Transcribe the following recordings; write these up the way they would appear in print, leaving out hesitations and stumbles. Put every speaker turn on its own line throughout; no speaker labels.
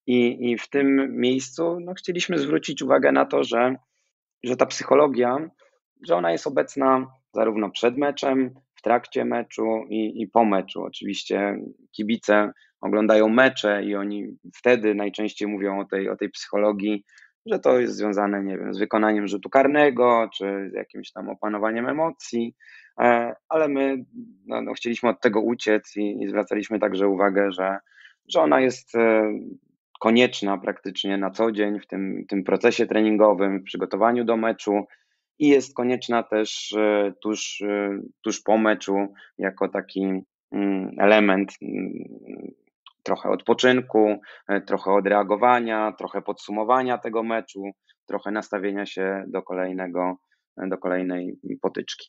I w tym miejscu chcieliśmy zwrócić uwagę na to, że ta psychologia, że ona jest obecna zarówno przed meczem, w trakcie meczu i po meczu. Oczywiście kibice oglądają mecze i oni wtedy najczęściej mówią o tej psychologii, że to jest związane, nie wiem, z wykonaniem rzutu karnego, czy z jakimś tam opanowaniem emocji, ale my chcieliśmy od tego uciec i zwracaliśmy także uwagę, że ona jest konieczna praktycznie na co dzień w tym procesie treningowym, w przygotowaniu do meczu i jest konieczna też tuż po meczu jako taki element trochę odpoczynku, trochę odreagowania, trochę podsumowania tego meczu, trochę nastawienia się do kolejnej potyczki.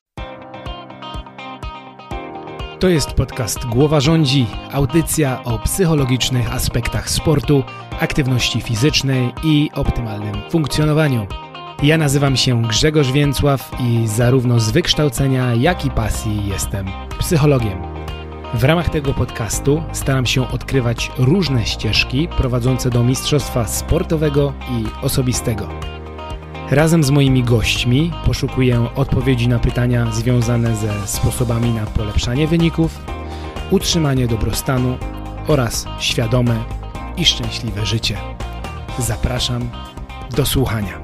To jest podcast Głowa Rządzi, audycja o psychologicznych aspektach sportu, aktywności fizycznej i optymalnym funkcjonowaniu. Ja nazywam się Grzegorz Więcław i zarówno z wykształcenia, jak i pasji jestem psychologiem. W ramach tego podcastu staram się odkrywać różne ścieżki prowadzące do mistrzostwa sportowego i osobistego. Razem z moimi gośćmi poszukuję odpowiedzi na pytania związane ze sposobami na polepszanie wyników, utrzymanie dobrostanu oraz świadome i szczęśliwe życie. Zapraszam do słuchania.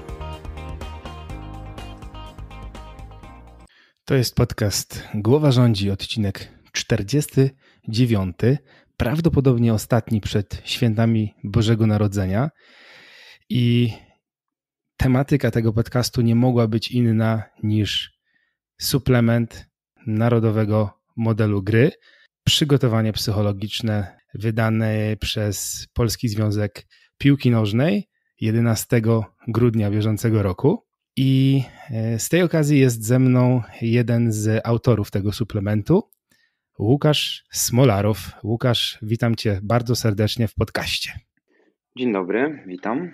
To jest podcast Głowa Rządzi, odcinek 49, prawdopodobnie ostatni przed świętami Bożego Narodzenia i tematyka tego podcastu nie mogła być inna niż suplement narodowego modelu gry, przygotowanie psychologiczne wydane przez Polski Związek Piłki Nożnej 11 grudnia bieżącego roku. I z tej okazji jest ze mną jeden z autorów tego suplementu, Łukasz Smolarow. Łukasz, witam Cię bardzo serdecznie w podcaście.
Dzień dobry, witam.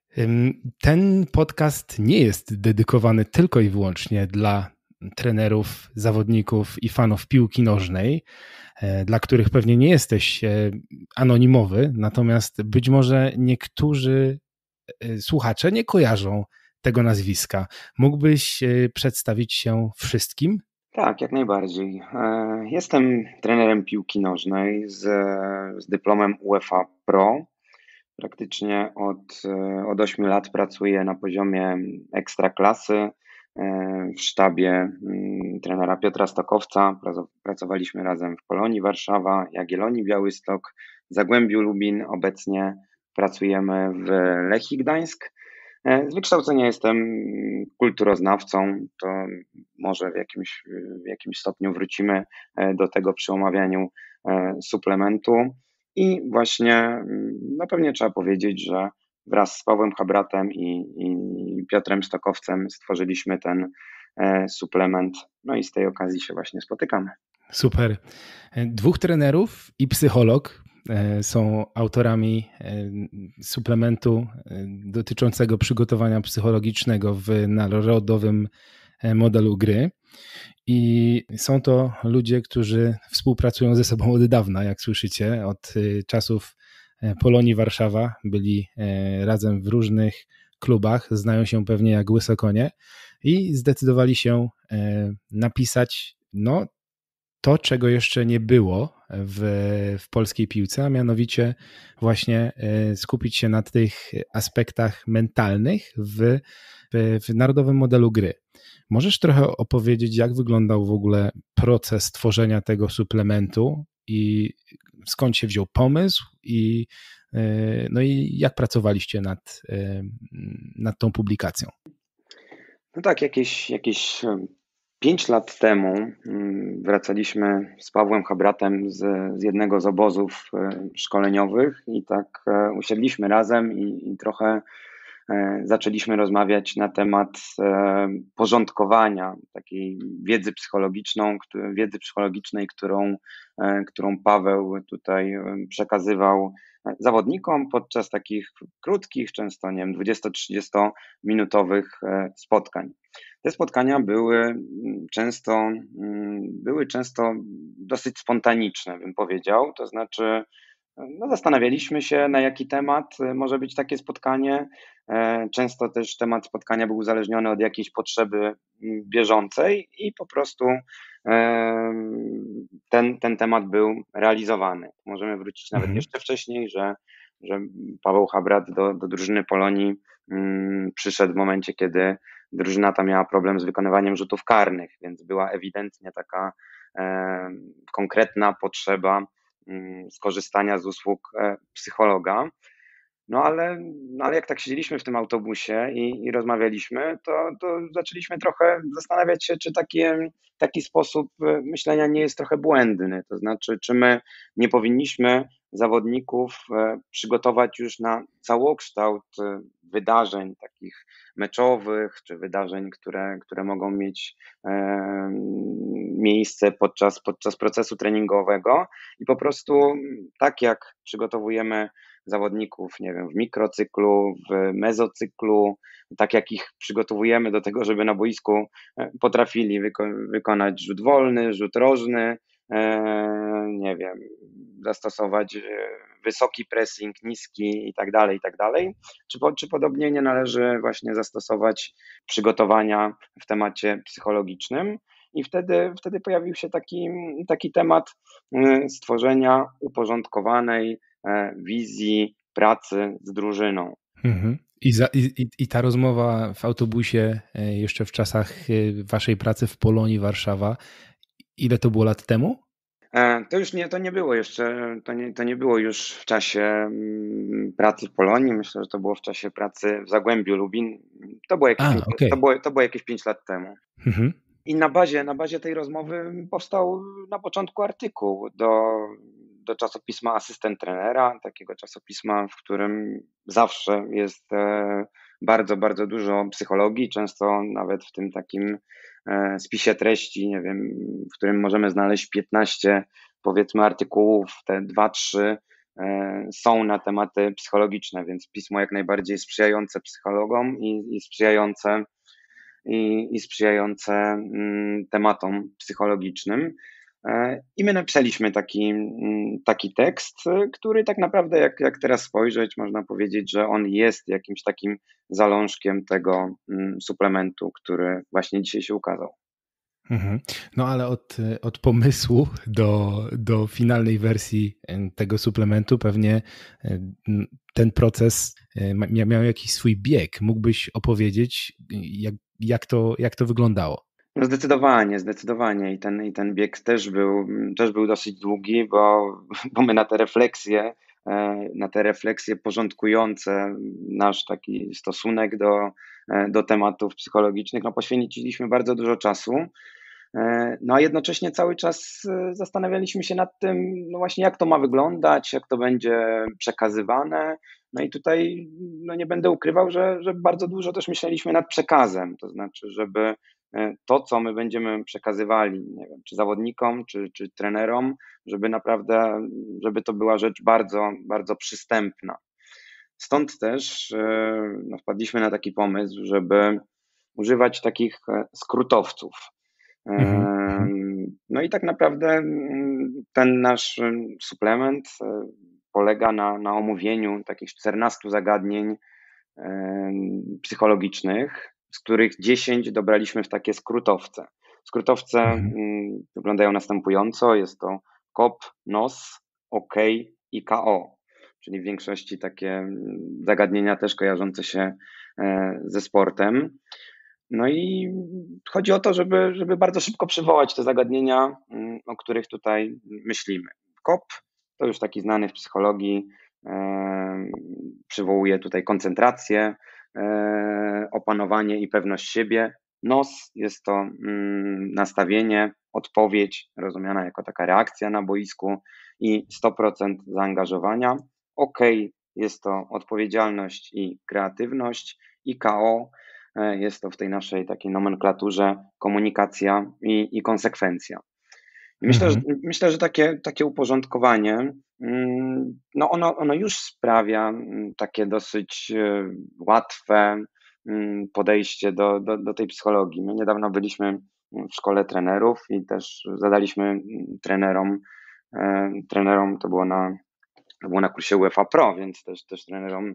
Ten podcast nie jest dedykowany tylko i wyłącznie dla trenerów, zawodników i fanów piłki nożnej, dla których pewnie nie jesteś anonimowy, natomiast być może niektórzy słuchacze nie kojarzą tego nazwiska. Mógłbyś przedstawić się wszystkim?
Tak, jak najbardziej. Jestem trenerem piłki nożnej z dyplomem UEFA Pro. Praktycznie od 8 lat pracuję na poziomie ekstraklasy w sztabie trenera Piotra Stokowca. Pracowaliśmy razem w Polonii Warszawa, Jagiellonii Białystok, Zagłębiu Lubin. Obecnie pracujemy w Lechii Gdańsk. Z wykształcenia jestem kulturoznawcą, to może w jakimś stopniu wrócimy do tego przy omawianiu suplementu. I właśnie pewnie trzeba powiedzieć, że wraz z Pawłem Habratem i Piotrem Stokowcem stworzyliśmy ten suplement, i z tej okazji się właśnie spotykamy.
Super. 2 trenerów i psycholog są autorami suplementu dotyczącego przygotowania psychologicznego w narodowym modelu gry. I są to ludzie, którzy współpracują ze sobą od dawna, jak słyszycie, od czasów Polonii Warszawa. Byli razem w różnych klubach, znają się pewnie jak łyso konie i zdecydowali się napisać to, czego jeszcze nie było w polskiej piłce, a mianowicie właśnie skupić się na tych aspektach mentalnych w narodowym modelu gry. Możesz trochę opowiedzieć, jak wyglądał w ogóle proces tworzenia tego suplementu i skąd się wziął pomysł i jak pracowaliście nad tą publikacją?
No tak, jakieś 5 lat temu wracaliśmy z Pawłem Habratem z jednego z obozów szkoleniowych i tak usiedliśmy razem i trochę zaczęliśmy rozmawiać na temat porządkowania takiej wiedzy psychologicznej, którą Paweł tutaj przekazywał zawodnikom podczas takich krótkich, często 20-30 minutowych spotkań. Te spotkania były często dosyć spontaniczne, bym powiedział, to znaczy no, zastanawialiśmy się, na jaki temat może być takie spotkanie. Często też temat spotkania był uzależniony od jakiejś potrzeby bieżącej i po prostu ten temat był realizowany. Możemy wrócić nawet
Mhm.
jeszcze wcześniej, że Paweł Habrat do drużyny Polonii przyszedł w momencie, kiedy drużyna ta miała problem z wykonywaniem rzutów karnych, więc była ewidentnie taka konkretna potrzeba skorzystania z usług psychologa. No ale jak tak siedzieliśmy w tym autobusie i rozmawialiśmy, to zaczęliśmy trochę zastanawiać się, czy taki sposób myślenia nie jest trochę błędny. To znaczy, czy my nie powinniśmy zawodników przygotować już na całokształt wydarzeń takich meczowych, czy wydarzeń, które mogą mieć miejsce podczas procesu treningowego i po prostu tak jak przygotowujemy zawodników, nie wiem, w mikrocyklu, w mezocyklu, tak jak ich przygotowujemy do tego, żeby na boisku potrafili wykonać rzut wolny, rzut rożny, nie wiem, zastosować wysoki pressing, niski i tak dalej. Czy podobnie nie należy właśnie zastosować przygotowania w temacie psychologicznym? I wtedy pojawił się taki temat stworzenia uporządkowanej wizji pracy z drużyną.
Mhm. I ta rozmowa w autobusie jeszcze w czasach waszej pracy w Polonii Warszawa, ile to było lat temu?
To nie było jeszcze, to nie było już w czasie pracy w Polonii. Myślę, że to było w czasie pracy w Zagłębiu Lubin.
Okej.
To było jakieś 5 lat temu.
Mhm.
I na bazie tej rozmowy powstał na początku artykuł do czasopisma Asystent Trenera, takiego czasopisma, w którym zawsze jest bardzo, bardzo dużo psychologii, często nawet w tym takim spisie treści, nie wiem, w którym możemy znaleźć 15, powiedzmy, artykułów, te 2-3 są na tematy psychologiczne, więc pismo jak najbardziej sprzyjające psychologom i sprzyjające tematom psychologicznym. I my napisaliśmy taki tekst, który tak naprawdę, jak teraz spojrzeć, można powiedzieć, że on jest jakimś takim zalążkiem tego suplementu, który właśnie dzisiaj się ukazał.
Mhm. No ale od pomysłu do finalnej wersji tego suplementu pewnie ten proces miał jakiś swój bieg. Mógłbyś opowiedzieć, jak to wyglądało?
No zdecydowanie. I ten bieg też był dosyć długi, bo my na te refleksje porządkujące nasz taki stosunek do tematów psychologicznych, no poświęciliśmy bardzo dużo czasu. No a jednocześnie cały czas zastanawialiśmy się nad tym, no właśnie jak to ma wyglądać, jak to będzie przekazywane. No i tutaj no nie będę ukrywał, że bardzo dużo też myśleliśmy nad przekazem, to znaczy, żeby to, co my będziemy przekazywali, nie wiem, czy zawodnikom, czy trenerom, żeby naprawdę, żeby to była rzecz bardzo, bardzo przystępna. Stąd też no, wpadliśmy na taki pomysł, żeby używać takich skrótowców.
Mhm, mhm,
No i tak naprawdę ten nasz suplement polega na omówieniu takich 14 zagadnień psychologicznych, z których 10 dobraliśmy w takie skrótowce. Skrótowce
mhm,
wyglądają następująco. Jest to KOP, NOS, OK i KO, czyli w większości takie zagadnienia też kojarzące się ze sportem. No i chodzi o to, żeby bardzo szybko przywołać te zagadnienia, o których tutaj myślimy. KOP to już taki znany w psychologii, przywołuje tutaj koncentrację, opanowanie i pewność siebie. NOS jest to nastawienie, odpowiedź rozumiana jako taka reakcja na boisku i 100% zaangażowania. OK jest to odpowiedzialność i kreatywność i KO jest to w tej naszej takiej nomenklaturze komunikacja i konsekwencja. I
mhm.
myślę, że takie uporządkowanie, no ono już sprawia takie dosyć łatwe podejście do tej psychologii. My niedawno byliśmy w szkole trenerów i też zadaliśmy trenerom, to było to było na kursie UEFA Pro, więc też trenerom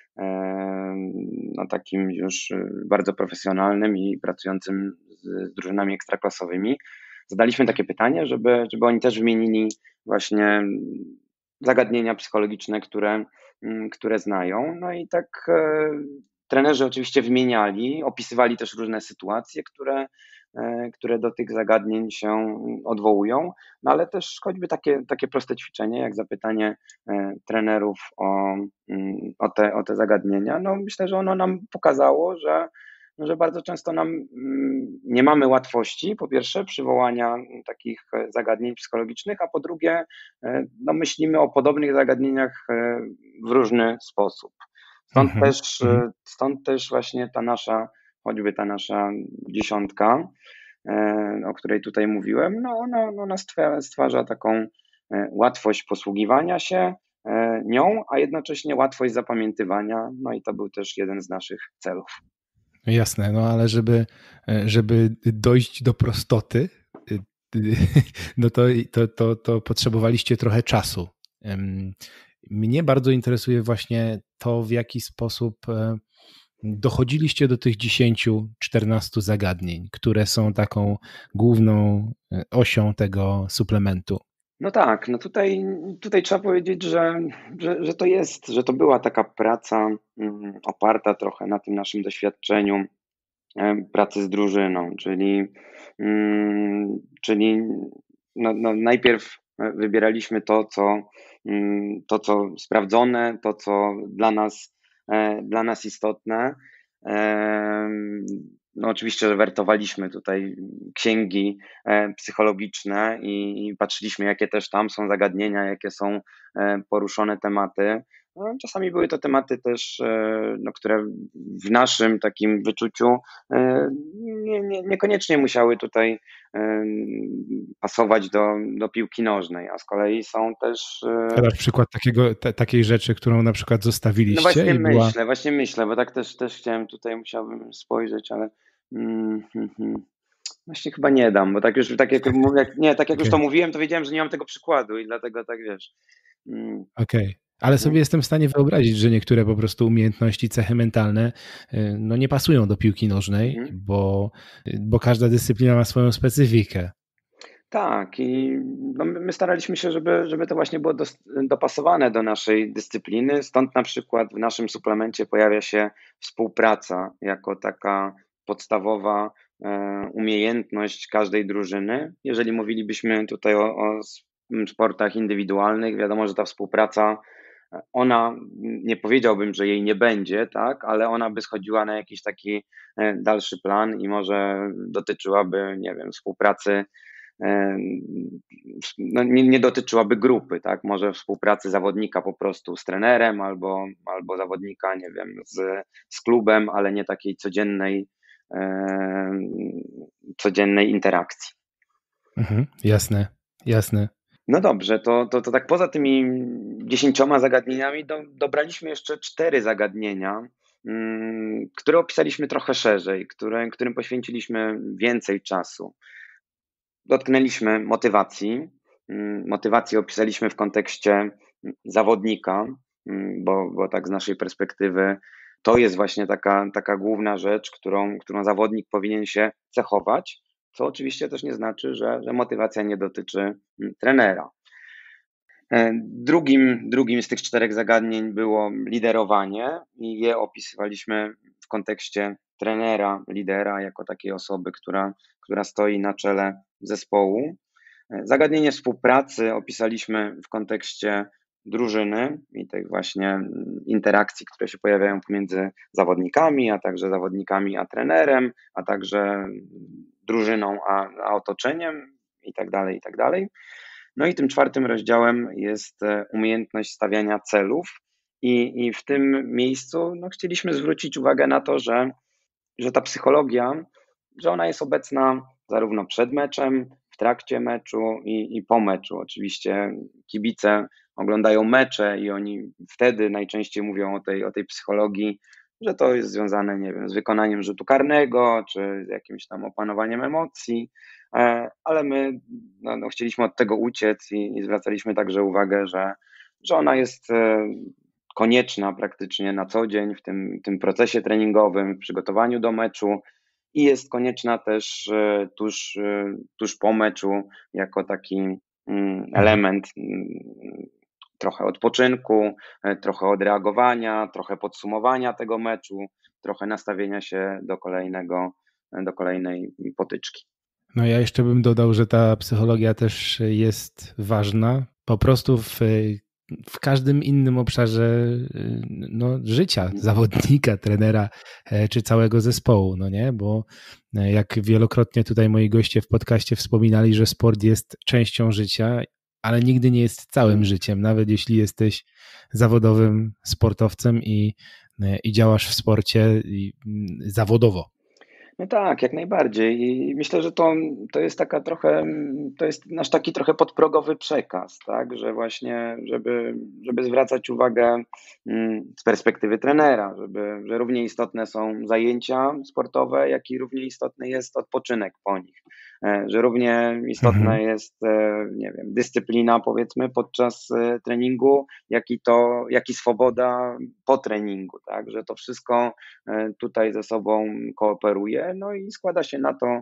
no takim już bardzo profesjonalnym i pracującym z drużynami ekstraklasowymi, zadaliśmy takie pytanie, żeby oni też wymienili właśnie zagadnienia psychologiczne, które znają. No i tak trenerzy oczywiście wymieniali, opisywali też różne sytuacje, które do tych zagadnień się odwołują, no ale też choćby takie proste ćwiczenie, jak zapytanie trenerów o te zagadnienia. No myślę, że ono nam pokazało, że bardzo często nie mamy łatwości, po pierwsze, przywołania takich zagadnień psychologicznych, a po drugie, no myślimy o podobnych zagadnieniach w różny sposób.
Mhm, mhm.
Stąd też właśnie choćby ta nasza dziesiątka, o której tutaj mówiłem, no ona stwarza taką łatwość posługiwania się nią, a jednocześnie łatwość zapamiętywania. No i to był też jeden z naszych celów.
Jasne, no ale żeby dojść do prostoty, no to potrzebowaliście trochę czasu. Mnie bardzo interesuje właśnie to, w jaki sposób dochodziliście do tych 10-14 zagadnień, które są taką główną osią tego suplementu.
No tak, no tutaj trzeba powiedzieć, że to była taka praca oparta trochę na tym naszym doświadczeniu pracy z drużyną, czyli no najpierw wybieraliśmy to, co sprawdzone, to, co dla nas istotne. No oczywiście, że wertowaliśmy tutaj księgi psychologiczne i patrzyliśmy, jakie też tam są zagadnienia, jakie są poruszone tematy. No, czasami były to tematy też, no, które w naszym takim wyczuciu niekoniecznie musiały tutaj pasować do piłki nożnej, a z kolei są też.
Teraz przykład takiej rzeczy, którą na przykład
No
zostawiliście i była.
właśnie myślę, bo tak też chciałem tutaj, musiałbym spojrzeć, ale właśnie chyba nie dam, bo tak jak mówię, nie, tak jak już to
Okej,
mówiłem, to wiedziałem, że nie mam tego przykładu i dlatego tak wiesz.
okej. Ale sobie jestem w stanie wyobrazić, że niektóre po prostu umiejętności, cechy mentalne no nie pasują do piłki nożnej,
Mhm.
bo każda dyscyplina ma swoją specyfikę.
Tak, i no my staraliśmy się, żeby to właśnie było dopasowane do naszej dyscypliny. Stąd na przykład w naszym suplemencie pojawia się współpraca jako taka podstawowa umiejętność każdej drużyny. Jeżeli mówilibyśmy tutaj o sportach indywidualnych, wiadomo, że ta współpraca, ona, nie powiedziałbym, że jej nie będzie, tak, ale ona by schodziła na jakiś taki dalszy plan i może dotyczyłaby, nie wiem, współpracy, no nie dotyczyłaby grupy, tak? Może współpracy zawodnika po prostu z trenerem albo zawodnika, nie wiem, z klubem, ale nie takiej codziennej interakcji.
Mhm, jasne, jasne.
No dobrze, to tak poza tymi 10 zagadnieniami dobraliśmy jeszcze 4 zagadnienia, które opisaliśmy trochę szerzej, którym poświęciliśmy więcej czasu. Dotknęliśmy motywacji. Motywację opisaliśmy w kontekście zawodnika, bo tak z naszej perspektywy to jest właśnie taka główna rzecz, którą zawodnik powinien się cechować, co oczywiście też nie znaczy, że motywacja nie dotyczy trenera. Drugim z tych 4 zagadnień było liderowanie i je opisywaliśmy w kontekście trenera, lidera, jako takiej osoby, która stoi na czele zespołu. Zagadnienie współpracy opisaliśmy w kontekście drużyny i tych właśnie interakcji, które się pojawiają pomiędzy zawodnikami, a także zawodnikami a trenerem, a także drużyną a otoczeniem i tak dalej, i tak dalej. No i tym 4 rozdziałem jest umiejętność stawiania celów i w tym miejscu no, chcieliśmy zwrócić uwagę na to, że ta psychologia, że ona jest obecna zarówno przed meczem, w trakcie meczu i po meczu. Oczywiście kibice oglądają mecze i oni wtedy najczęściej mówią o tej psychologii, że to jest związane, nie wiem, z wykonaniem rzutu karnego, czy z jakimś tam opanowaniem emocji, ale my chcieliśmy od tego uciec i zwracaliśmy także uwagę, że ona jest konieczna praktycznie na co dzień w tym procesie treningowym, w przygotowaniu do meczu i jest konieczna też tuż po meczu jako taki
Mhm.
element trochę odpoczynku, trochę odreagowania, trochę podsumowania tego meczu, trochę nastawienia się do kolejnej potyczki.
No ja jeszcze bym dodał, że ta psychologia też jest ważna po prostu w każdym innym obszarze no, życia zawodnika, trenera czy całego zespołu, no nie? Bo jak wielokrotnie tutaj moi goście w podcaście wspominali, że sport jest częścią życia, ale nigdy nie jest całym życiem, nawet jeśli jesteś zawodowym sportowcem i działasz w sporcie zawodowo.
No tak, jak najbardziej. I myślę, że to jest taka trochę, to jest nasz taki trochę podprogowy przekaz, tak, że właśnie, żeby zwracać uwagę z perspektywy trenera, że równie istotne są zajęcia sportowe, jak i równie istotny jest odpoczynek po nich. Że równie istotna
Mhm.
jest, nie wiem, dyscyplina powiedzmy podczas treningu, jak i swoboda po treningu, tak, że to wszystko tutaj ze sobą kooperuje, no i składa się na to,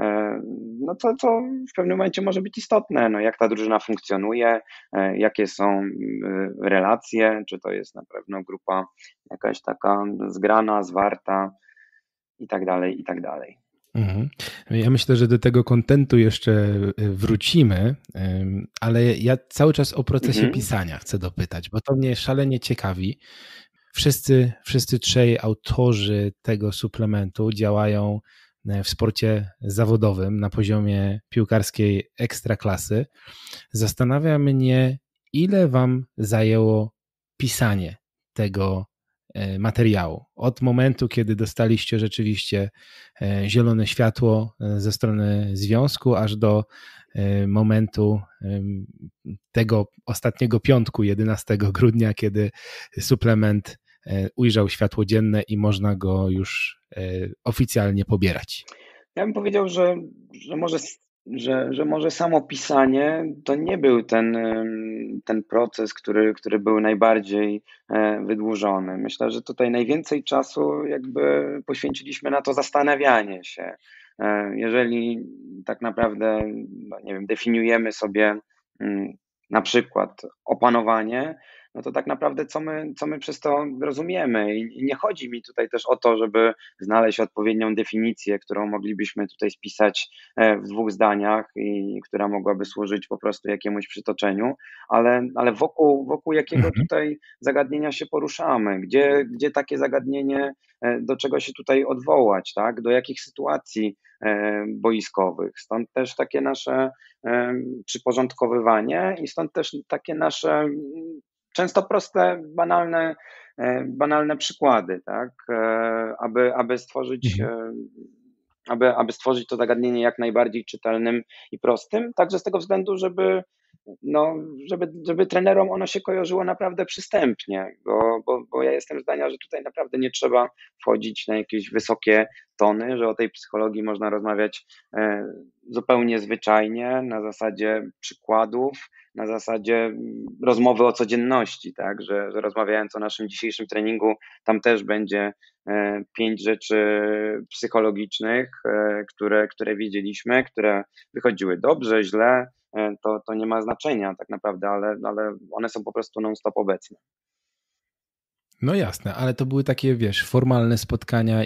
no co w pewnym momencie może być istotne, no jak ta drużyna funkcjonuje, jakie są relacje, czy to jest na pewno grupa jakaś taka zgrana, zwarta i tak dalej, i tak dalej.
Mhm. Ja myślę, że do tego kontentu jeszcze wrócimy, ale ja cały czas o procesie
Mhm.
pisania chcę dopytać, bo to mnie szalenie ciekawi. Wszyscy trzej autorzy tego suplementu działają w sporcie zawodowym na poziomie piłkarskiej ekstraklasy. Zastanawia mnie, ile wam zajęło pisanie tego materiału. Od momentu, kiedy dostaliście rzeczywiście zielone światło ze strony związku, aż do momentu tego ostatniego piątku, 11 grudnia, kiedy suplement ujrzał światło dzienne i można go już oficjalnie pobierać.
Ja bym powiedział, że może, że może samo pisanie to nie był ten proces, który był najbardziej wydłużony. Myślę, że tutaj najwięcej czasu jakby poświęciliśmy na to zastanawianie się. Jeżeli tak naprawdę, no nie wiem, definiujemy sobie mm, na przykład opanowanie, no to tak naprawdę co my przez to rozumiemy. I nie chodzi mi tutaj też o to, żeby znaleźć odpowiednią definicję, którą moglibyśmy tutaj spisać w 2 zdaniach i która mogłaby służyć po prostu jakiemuś przytoczeniu, ale wokół jakiego
Mhm.
tutaj zagadnienia się poruszamy, gdzie takie zagadnienie, do czego się tutaj odwołać, tak? Do jakich sytuacji boiskowych. Stąd też takie nasze przyporządkowywanie i stąd też takie nasze często proste, banalne przykłady, tak? Aby stworzyć,
Mhm.
aby stworzyć to zagadnienie jak najbardziej czytelnym i prostym, także z tego względu, no, żeby trenerom ono się kojarzyło naprawdę przystępnie, bo ja jestem zdania, że tutaj naprawdę nie trzeba wchodzić na jakieś wysokie tony, że o tej psychologii można rozmawiać zupełnie zwyczajnie, na zasadzie przykładów, na zasadzie rozmowy o codzienności, tak, że rozmawiając o naszym dzisiejszym treningu, tam też będzie 5 rzeczy psychologicznych, które wiedzieliśmy, które wychodziły dobrze, źle, to nie ma znaczenia tak naprawdę, ale one są po prostu non-stop obecne.
No jasne, ale to były takie, wiesz, formalne spotkania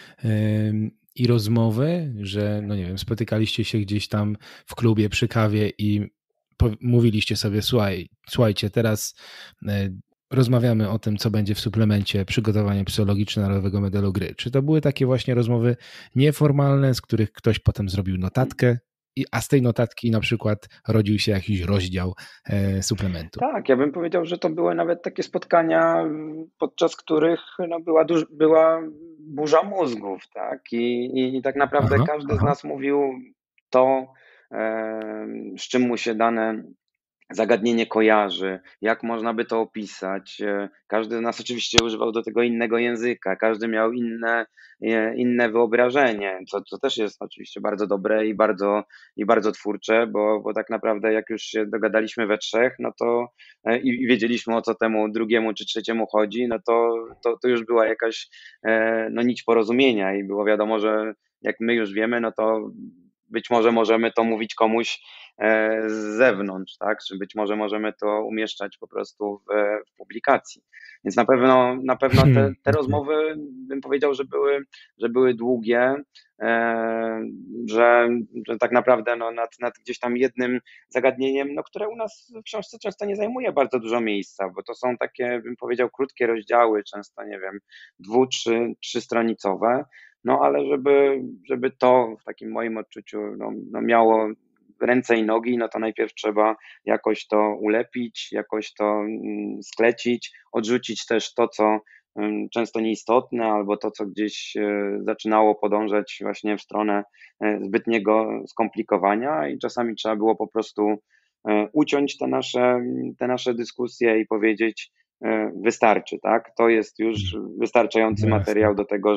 i rozmowy, że, no nie wiem, spotykaliście się gdzieś tam w klubie przy kawie i mówiliście sobie, słuchajcie, teraz rozmawiamy o tym, co będzie w suplemencie przygotowanie psychologiczne Narodowego Medalu Gry. Czy to były takie właśnie rozmowy nieformalne, z których ktoś potem zrobił notatkę, a z tej notatki na przykład rodził się jakiś rozdział suplementu?
Tak, ja bym powiedział, że to były nawet takie spotkania, podczas których no, była burza mózgów, tak? I tak naprawdę
Aha,
każdy z
aha.
nas mówił to, z czym mu się zagadnienie kojarzy, jak można by to opisać. Każdy z nas oczywiście używał do tego innego języka, każdy miał inne wyobrażenie, co też jest oczywiście bardzo dobre i bardzo twórcze, bo tak naprawdę jak już się dogadaliśmy we trzech, no to i wiedzieliśmy, o co temu drugiemu czy trzeciemu chodzi, no to już była jakaś no, nić porozumienia i było wiadomo, że jak my już wiemy, no to być może możemy to mówić komuś z zewnątrz, tak? Czy być może możemy to umieszczać po prostu w publikacji. Więc na pewno te
Okay.
rozmowy bym powiedział, że były długie, e, że, że tak naprawdę no, nad gdzieś tam jednym zagadnieniem, no, które u nas w książce często nie zajmuje bardzo dużo miejsca, bo to są takie, bym powiedział, krótkie rozdziały, często, nie wiem, trzystronicowe, no ale żeby to w takim moim odczuciu no miało ręce i nogi, no to najpierw trzeba jakoś to ulepić, jakoś to sklecić, odrzucić też to, co często nieistotne, albo to, co gdzieś zaczynało podążać właśnie w stronę zbytniego skomplikowania i czasami trzeba było po prostu uciąć te nasze dyskusje i powiedzieć wystarczy, tak? To jest już wystarczający
No jasne.
materiał do tego,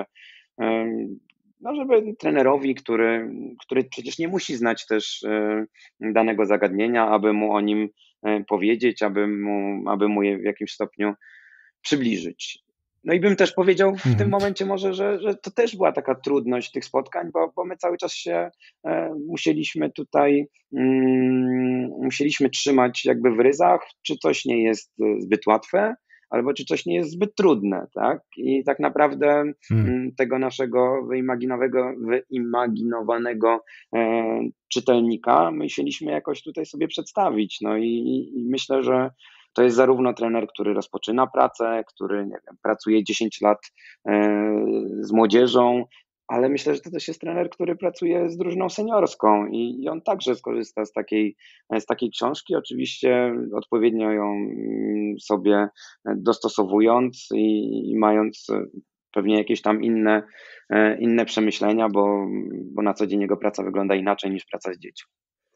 żeby trenerowi, który przecież nie musi znać też danego zagadnienia, aby mu o nim powiedzieć, aby mu je w jakimś stopniu przybliżyć. No i bym też powiedział w tym
Mhm.
momencie może, że to też była taka trudność tych spotkań, bo my cały czas się musieliśmy tutaj musieliśmy trzymać jakby w ryzach, czy coś nie jest zbyt łatwe, albo czy coś nie jest zbyt trudne, tak? I tak naprawdę
Mm.
tego naszego wyimaginowanego czytelnika musieliśmy jakoś tutaj sobie przedstawić. No i myślę, że to jest zarówno trener, który rozpoczyna pracę, który nie wiem, pracuje 10 lat z młodzieżą, ale myślę, że to też jest trener, który pracuje z drużyną seniorską i on także skorzysta z takiej książki, oczywiście odpowiednio ją sobie dostosowując i mając pewnie jakieś tam inne przemyślenia, bo na co dzień jego praca wygląda inaczej niż praca z dziećmi.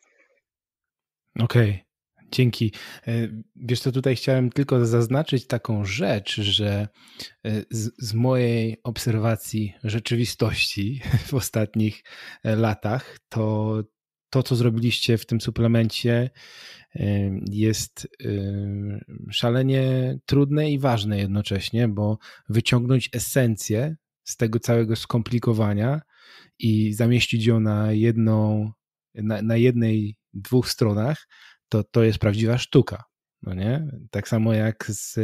Okej, dzięki. Wiesz co, tutaj chciałem tylko zaznaczyć taką rzecz, że z mojej obserwacji rzeczywistości w ostatnich latach, to, co zrobiliście w tym suplemencie, jest szalenie trudne i ważne jednocześnie, bo wyciągnąć esencję z tego całego skomplikowania i zamieścić ją na jednej, dwóch stronach, to jest prawdziwa sztuka. No nie? Tak samo jak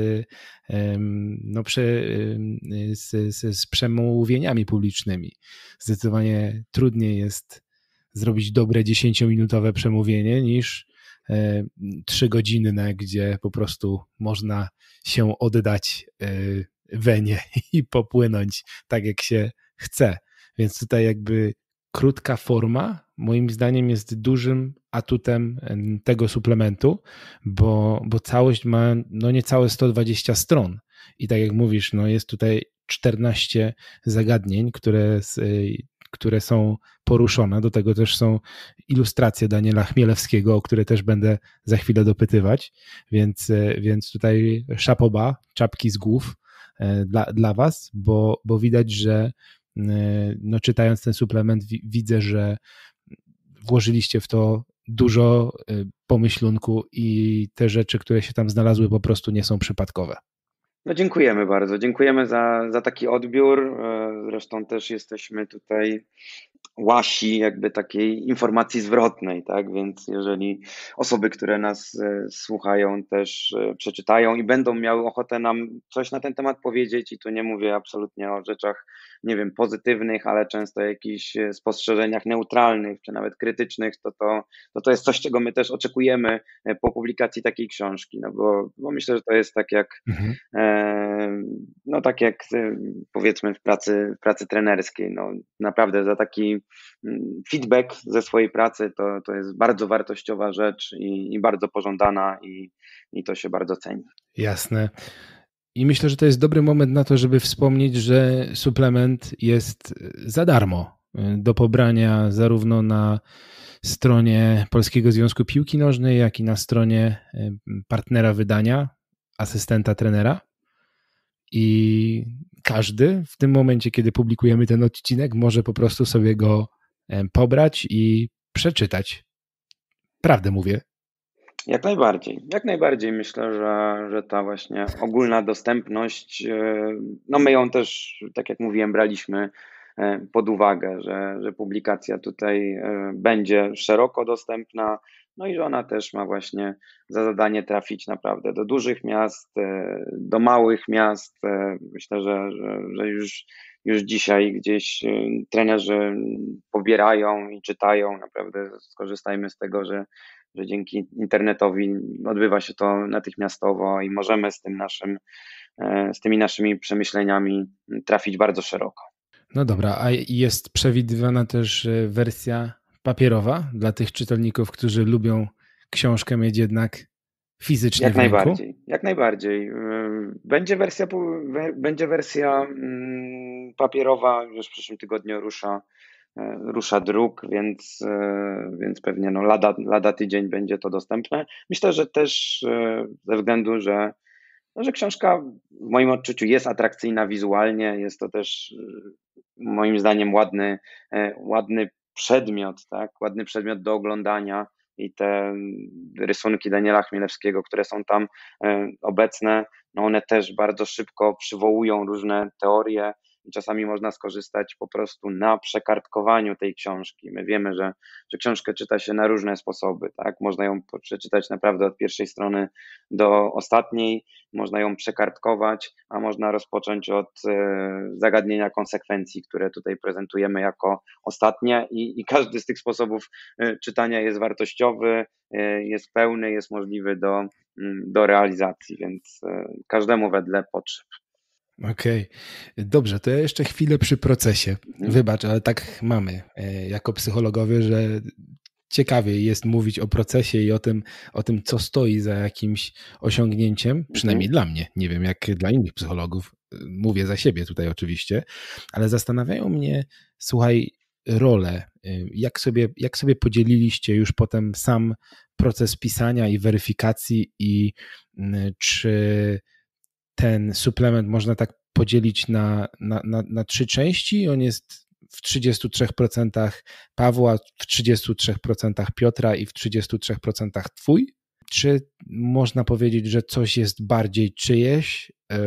z przemówieniami publicznymi. Zdecydowanie trudniej jest zrobić dobre 10-minutowe przemówienie niż 3-godzinne, gdzie po prostu można się oddać wenie i popłynąć tak, jak się chce. Więc tutaj jakby krótka forma moim zdaniem jest dużym atutem tego suplementu, bo całość ma no niecałe 120 stron i tak jak mówisz, no jest tutaj 14 zagadnień, które są poruszone. Do tego też są ilustracje Daniela Chmielewskiego, o które też będę za chwilę dopytywać, więc tutaj szapoba, czapki z głów dla was, bo widać, że no czytając ten suplement widzę, że włożyliście w to dużo pomyślunku i te rzeczy, które się tam znalazły, po prostu nie są przypadkowe.
No dziękujemy bardzo. Dziękujemy za taki odbiór. Zresztą też jesteśmy tutaj łasi jakby takiej informacji zwrotnej, tak? Więc jeżeli osoby, które nas słuchają, też przeczytają i będą miały ochotę nam coś na ten temat powiedzieć, i tu nie mówię absolutnie o rzeczach, nie wiem, pozytywnych, ale często jakichś spostrzeżeniach neutralnych, czy nawet krytycznych, to jest coś, czego my też oczekujemy po publikacji takiej książki, no bo myślę, że to jest tak jak
Mhm.
no tak jak powiedzmy w pracy trenerskiej, no naprawdę za taki feedback ze swojej pracy to jest bardzo wartościowa rzecz i bardzo pożądana i to się bardzo ceni.
Jasne. I myślę, że to jest dobry moment na to, żeby wspomnieć, że suplement jest za darmo. do pobrania zarówno na stronie Polskiego Związku Piłki Nożnej, jak i na stronie partnera wydania, asystenta trenera. I każdy w tym momencie, kiedy publikujemy ten odcinek, może po prostu sobie go pobrać i przeczytać. Prawdę mówię.
Jak najbardziej. Jak najbardziej myślę, że ta właśnie ogólna dostępność, no my ją też, tak jak mówiłem, braliśmy pod uwagę, że publikacja tutaj będzie szeroko dostępna, no i że ona też ma właśnie za zadanie trafić naprawdę do dużych miast, do małych miast. Myślę, że już dzisiaj gdzieś trenerzy pobierają i czytają. Naprawdę skorzystajmy z tego, że dzięki internetowi odbywa się to natychmiastowo i możemy z tymi naszymi przemyśleniami trafić bardzo szeroko.
No dobra, a jest przewidywana też wersja papierowa dla tych czytelników, którzy lubią książkę mieć jednak fizycznie w ręku?
Jak najbardziej. Będzie wersja papierowa, już w przyszłym tygodniu rusza druk, więc pewnie no lada tydzień będzie to dostępne. Myślę, że też ze względu, że książka w moim odczuciu jest atrakcyjna wizualnie, jest to też moim zdaniem ładny przedmiot, tak? Ładny przedmiot do oglądania i te rysunki Daniela Chmielewskiego, które są tam obecne, no one też bardzo szybko przywołują różne teorie i czasami można skorzystać po prostu na przekartkowaniu tej książki. My wiemy, że książkę czyta się na różne sposoby, tak? Można ją przeczytać naprawdę od pierwszej strony do ostatniej, można ją przekartkować, a można rozpocząć od zagadnienia konsekwencji, które tutaj prezentujemy jako ostatnie i każdy z tych sposobów czytania jest wartościowy, jest pełny, jest możliwy do realizacji, więc każdemu wedle potrzeb.
Okej, dobrze, to ja jeszcze chwilę przy procesie. Wybacz, ale tak mamy jako psychologowie, że ciekawie jest mówić o procesie i o tym, co stoi za jakimś osiągnięciem, przynajmniej dla mnie. Nie wiem, jak dla innych psychologów. Mówię za siebie tutaj oczywiście, ale zastanawiają mnie, słuchaj, role. Jak sobie podzieliliście już potem sam proces pisania i weryfikacji i czy ten suplement można tak podzielić na 3 części? On jest w 33% Pawła, w 33% Piotra i w 33% twój? Czy można powiedzieć, że coś jest bardziej czyjeś?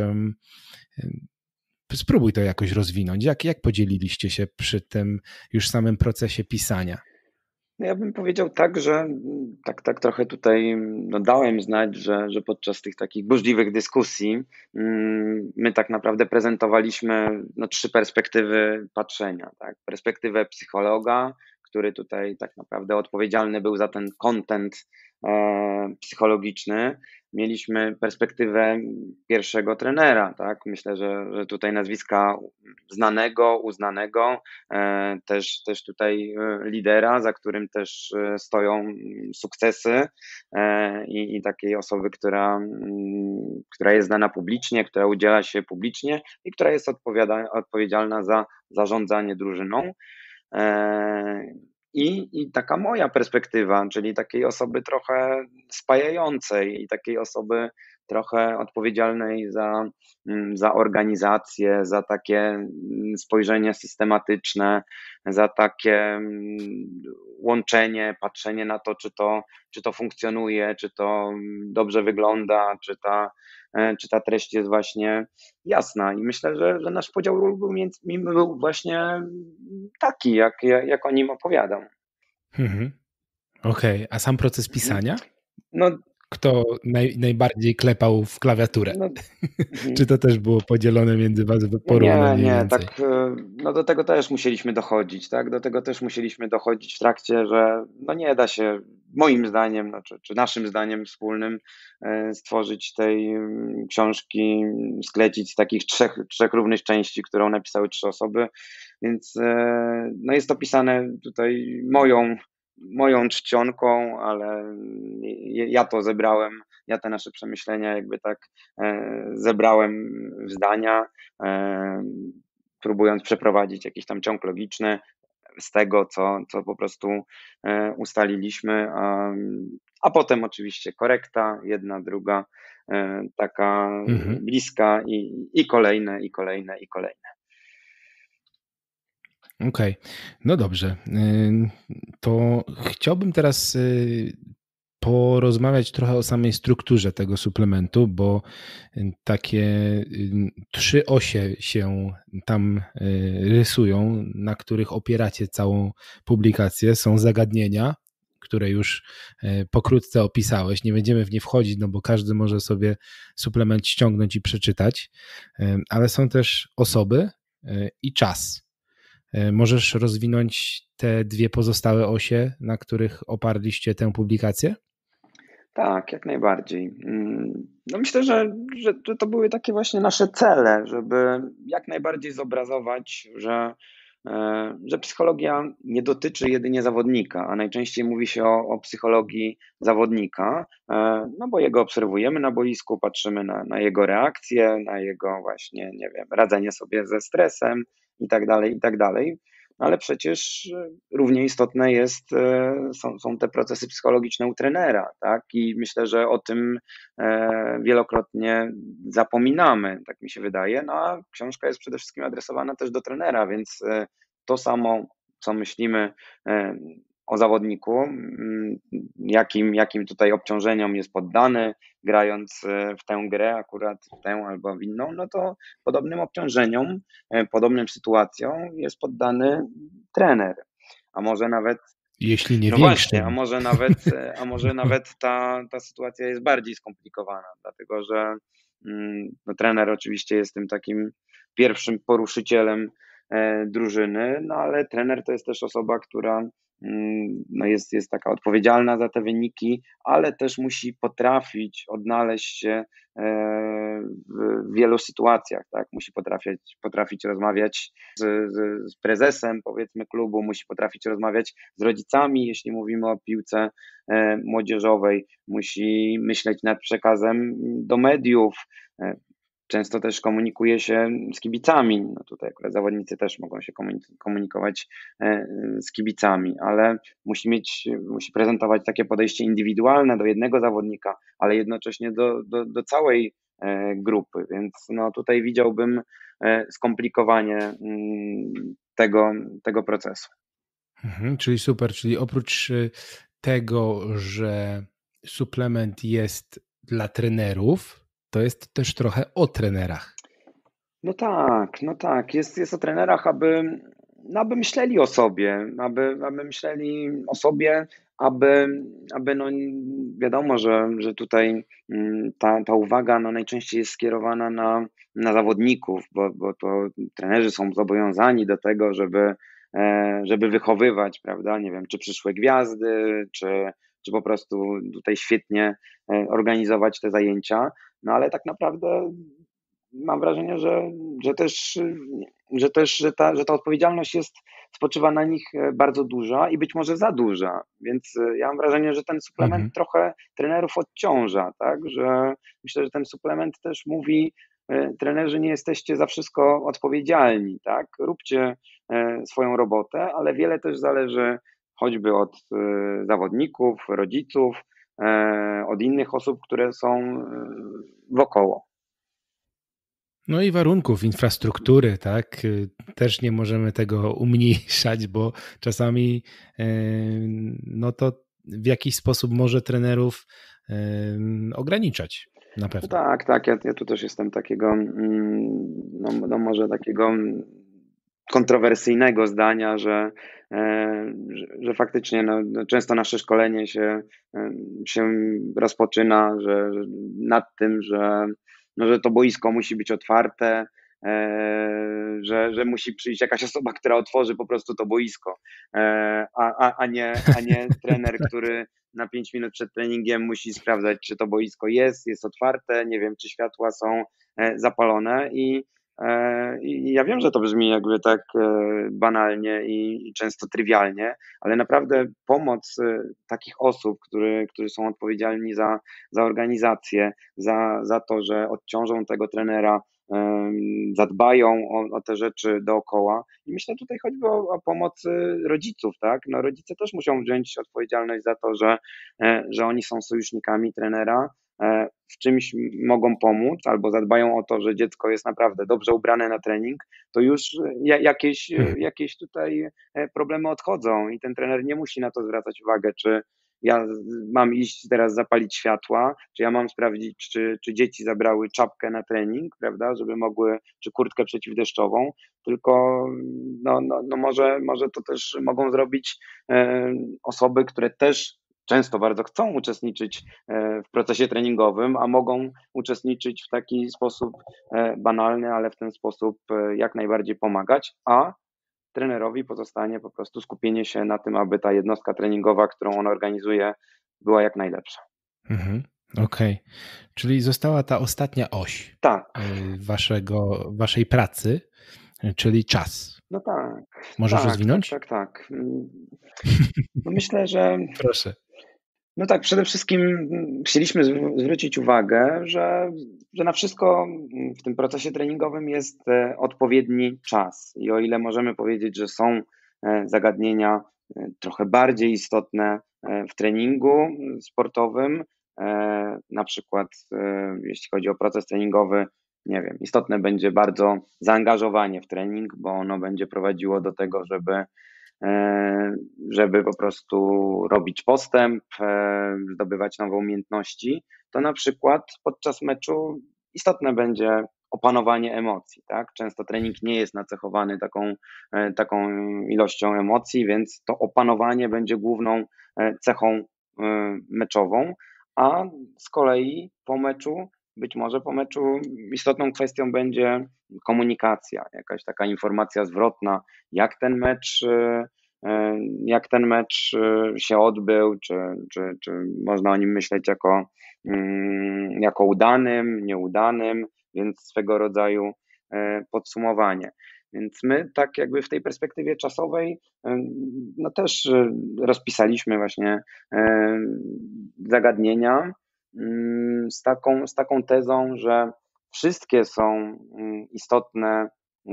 Spróbuj to jakoś rozwinąć. Jak podzieliliście się przy tym już samym procesie pisania?
No ja bym powiedział tak, że tak trochę tutaj dałem znać, że podczas tych takich burzliwych dyskusji my tak naprawdę prezentowaliśmy 3 perspektywy patrzenia. Tak? Perspektywę psychologa, który tutaj tak naprawdę odpowiedzialny był za ten content psychologiczny. Mieliśmy perspektywę pierwszego trenera, tak? Myślę, że tutaj nazwiska znanego, uznanego, też tutaj lidera, za którym też stoją sukcesy i takiej osoby, która jest znana publicznie, która udziela się publicznie i która jest odpowiedzialna za zarządzanie drużyną. I taka moja perspektywa, czyli takiej osoby trochę spajającej i takiej osoby trochę odpowiedzialnej za organizację, za takie spojrzenie systematyczne, za takie łączenie, patrzenie na to, czy to funkcjonuje, czy to dobrze wygląda, czy ta treść jest właśnie jasna. I myślę, że nasz podział ról był właśnie taki, jak o nim opowiadam.
Okej, a sam proces pisania?
No,
Kto najbardziej klepał w klawiaturę?
no,
Czy to też było podzielone między was porówno mniej więcej?
tak, no do tego też musieliśmy dochodzić, tak, do tego też musieliśmy dochodzić w trakcie, że no nie da się, moim zdaniem, no, czy naszym zdaniem wspólnym, stworzyć tej książki, sklecić z takich trzech równych części, którą napisały 3 osoby, więc no jest to pisane tutaj moją czcionką, ale ja to zebrałem, ja te nasze przemyślenia jakby tak zebrałem w zdania, próbując przeprowadzić jakiś tam ciąg logiczny, z tego, co po prostu ustaliliśmy, a potem oczywiście korekta, jedna, druga, taka
Mhm.
bliska i kolejne, i kolejne, i kolejne.
Okej, no dobrze. To chciałbym teraz porozmawiać trochę o samej strukturze tego suplementu, bo takie 3 osie się tam rysują, na których opieracie całą publikację. Są zagadnienia, które już pokrótce opisałeś. Nie będziemy w nie wchodzić, no bo każdy może sobie suplement ściągnąć i przeczytać, ale są też osoby i czas. Możesz rozwinąć te 2 pozostałe osie, na których oparliście tę publikację?
Tak, jak najbardziej. No myślę, że to były takie właśnie nasze cele, żeby jak najbardziej zobrazować, że psychologia nie dotyczy jedynie zawodnika, a najczęściej mówi się o psychologii zawodnika, no bo jego obserwujemy na boisku, patrzymy na jego reakcje, na jego właśnie, nie wiem, radzenie sobie ze stresem i tak dalej, i tak dalej. Ale przecież równie istotne są te procesy psychologiczne u trenera, tak? I myślę, że o tym wielokrotnie zapominamy, tak mi się wydaje. No a książka jest przede wszystkim adresowana też do trenera, więc to samo, co myślimy o zawodniku, jakim tutaj obciążeniom jest poddany, grając w tę grę, akurat w tę albo w inną, no to podobnym obciążeniom, podobnym sytuacjom jest poddany trener. A może nawet,
Jeśli nie
no właśnie,
większym.
a może nawet ta sytuacja jest bardziej skomplikowana, dlatego że no, trener oczywiście jest tym takim pierwszym poruszycielem drużyny, no ale trener to jest też osoba, która no jest taka odpowiedzialna za te wyniki, ale też musi potrafić odnaleźć się w wielu sytuacjach, tak? Musi potrafić rozmawiać z prezesem, powiedzmy, klubu, musi potrafić rozmawiać z rodzicami, jeśli mówimy o piłce młodzieżowej, musi myśleć nad przekazem do mediów. Często też komunikuje się z kibicami. No tutaj akurat zawodnicy też mogą się komunikować z kibicami, ale musi prezentować takie podejście indywidualne do jednego zawodnika, ale jednocześnie do całej grupy, więc no tutaj widziałbym skomplikowanie tego procesu.
Czyli super, czyli oprócz tego, że suplement jest dla trenerów, to jest też trochę o trenerach.
No tak. Jest o trenerach, aby myśleli o sobie, aby myśleli o sobie, aby no wiadomo, że tutaj ta uwaga no najczęściej jest skierowana na zawodników, bo to trenerzy są zobowiązani do tego, żeby wychowywać, prawda, nie wiem, czy przyszłe gwiazdy, czy po prostu tutaj świetnie organizować te zajęcia, no ale tak naprawdę mam wrażenie, że ta odpowiedzialność spoczywa na nich bardzo duża i być może za duża. Więc ja mam wrażenie, że ten suplement
Mhm.
trochę trenerów odciąża, tak? Że myślę, że ten suplement też mówi, trenerzy nie jesteście za wszystko odpowiedzialni, tak? Róbcie swoją robotę, ale wiele też zależy choćby od zawodników, rodziców, od innych osób, które są wokoło.
No i warunków infrastruktury, tak? Też nie możemy tego umniejszać, bo czasami no to w jakiś sposób może trenerów ograniczać, na
No
pewno.
tak. Ja tu też jestem takiego, no może takiego kontrowersyjnego zdania, że faktycznie no często nasze szkolenie się rozpoczyna, że nad tym, że to boisko musi być otwarte, że musi przyjść jakaś osoba, która otworzy po prostu to boisko, a nie trener, który na 5 minut przed treningiem musi sprawdzać, czy to boisko jest otwarte, nie wiem, czy światła są zapalone i ja wiem, że to brzmi jakby tak banalnie i często trywialnie, ale naprawdę pomoc takich osób, którzy są odpowiedzialni za organizację, za to, że odciążą tego trenera zadbają o te rzeczy dookoła. I myślę tutaj choćby o pomoc rodziców, tak? No rodzice też muszą wziąć odpowiedzialność za to, że oni są sojusznikami trenera, w czymś mogą pomóc albo zadbają o to, że dziecko jest naprawdę dobrze ubrane na trening, to już jakieś tutaj problemy odchodzą i ten trener nie musi na to zwracać uwagę, czy ja mam iść teraz zapalić światła, czy ja mam sprawdzić, czy dzieci zabrały czapkę na trening, prawda, żeby mogły, czy kurtkę przeciwdeszczową, tylko no może to też mogą zrobić osoby, które też często bardzo chcą uczestniczyć w procesie treningowym, a mogą uczestniczyć w taki sposób banalny, ale w ten sposób jak najbardziej pomagać, a trenerowi pozostanie po prostu skupienie się na tym, aby ta jednostka treningowa, którą on organizuje, była jak najlepsza.
Okej. Czyli została ta ostatnia oś
Tak.
Waszej pracy, czyli czas.
No tak.
Możesz rozwinąć?
Tak. No myślę, że...
Proszę.
No tak, przede wszystkim chcieliśmy zwrócić uwagę, że na wszystko w tym procesie treningowym jest odpowiedni czas. I o ile możemy powiedzieć, że są zagadnienia trochę bardziej istotne w treningu sportowym, na przykład jeśli chodzi o proces treningowy, nie wiem, istotne będzie bardzo zaangażowanie w trening, bo ono będzie prowadziło do tego, żeby po prostu robić postęp, zdobywać nowe umiejętności, to na przykład podczas meczu istotne będzie opanowanie emocji, tak? Często trening nie jest nacechowany taką ilością emocji, więc to opanowanie będzie główną cechą meczową, a z kolei być może po meczu istotną kwestią będzie komunikacja, jakaś taka informacja zwrotna, jak ten mecz się odbył, czy można o nim myśleć jako udanym, nieudanym, więc swego rodzaju podsumowanie. Więc my tak jakby w tej perspektywie czasowej no też rozpisaliśmy właśnie zagadnienia z taką tezą, że wszystkie są istotne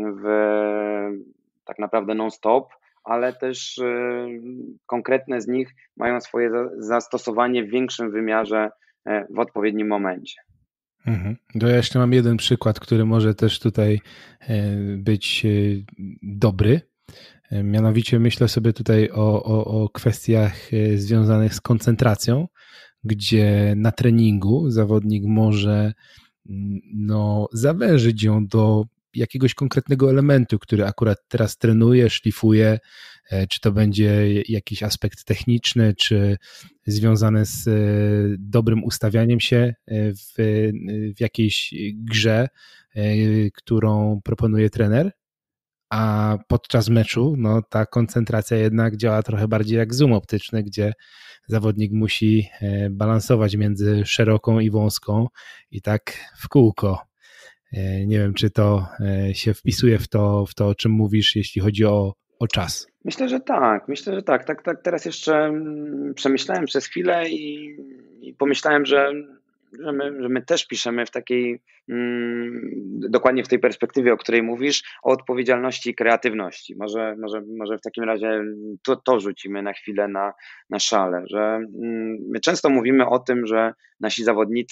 tak naprawdę non-stop, ale też konkretne z nich mają swoje zastosowanie w większym wymiarze w odpowiednim momencie.
To ja jeszcze mam jeden przykład, który może też tutaj być dobry. Mianowicie myślę sobie tutaj o kwestiach związanych z koncentracją, gdzie na treningu zawodnik może zawężyć ją do jakiegoś konkretnego elementu, który akurat teraz trenuje, szlifuje, czy to będzie jakiś aspekt techniczny, czy związany z dobrym ustawianiem się w jakiejś grze, którą proponuje trener, a podczas meczu ta koncentracja jednak działa trochę bardziej jak zoom optyczny, gdzie zawodnik musi balansować między szeroką i wąską i tak w kółko. Nie wiem, czy to się wpisuje w to, o czym mówisz, jeśli chodzi o czas.
Myślę, że tak. Tak teraz jeszcze przemyślałem przez chwilę i pomyślałem, że my też piszemy w takiej, dokładnie w tej perspektywie, o której mówisz, o odpowiedzialności i kreatywności. Może w takim razie to rzucimy na chwilę na szale, że my często mówimy o tym, że nasi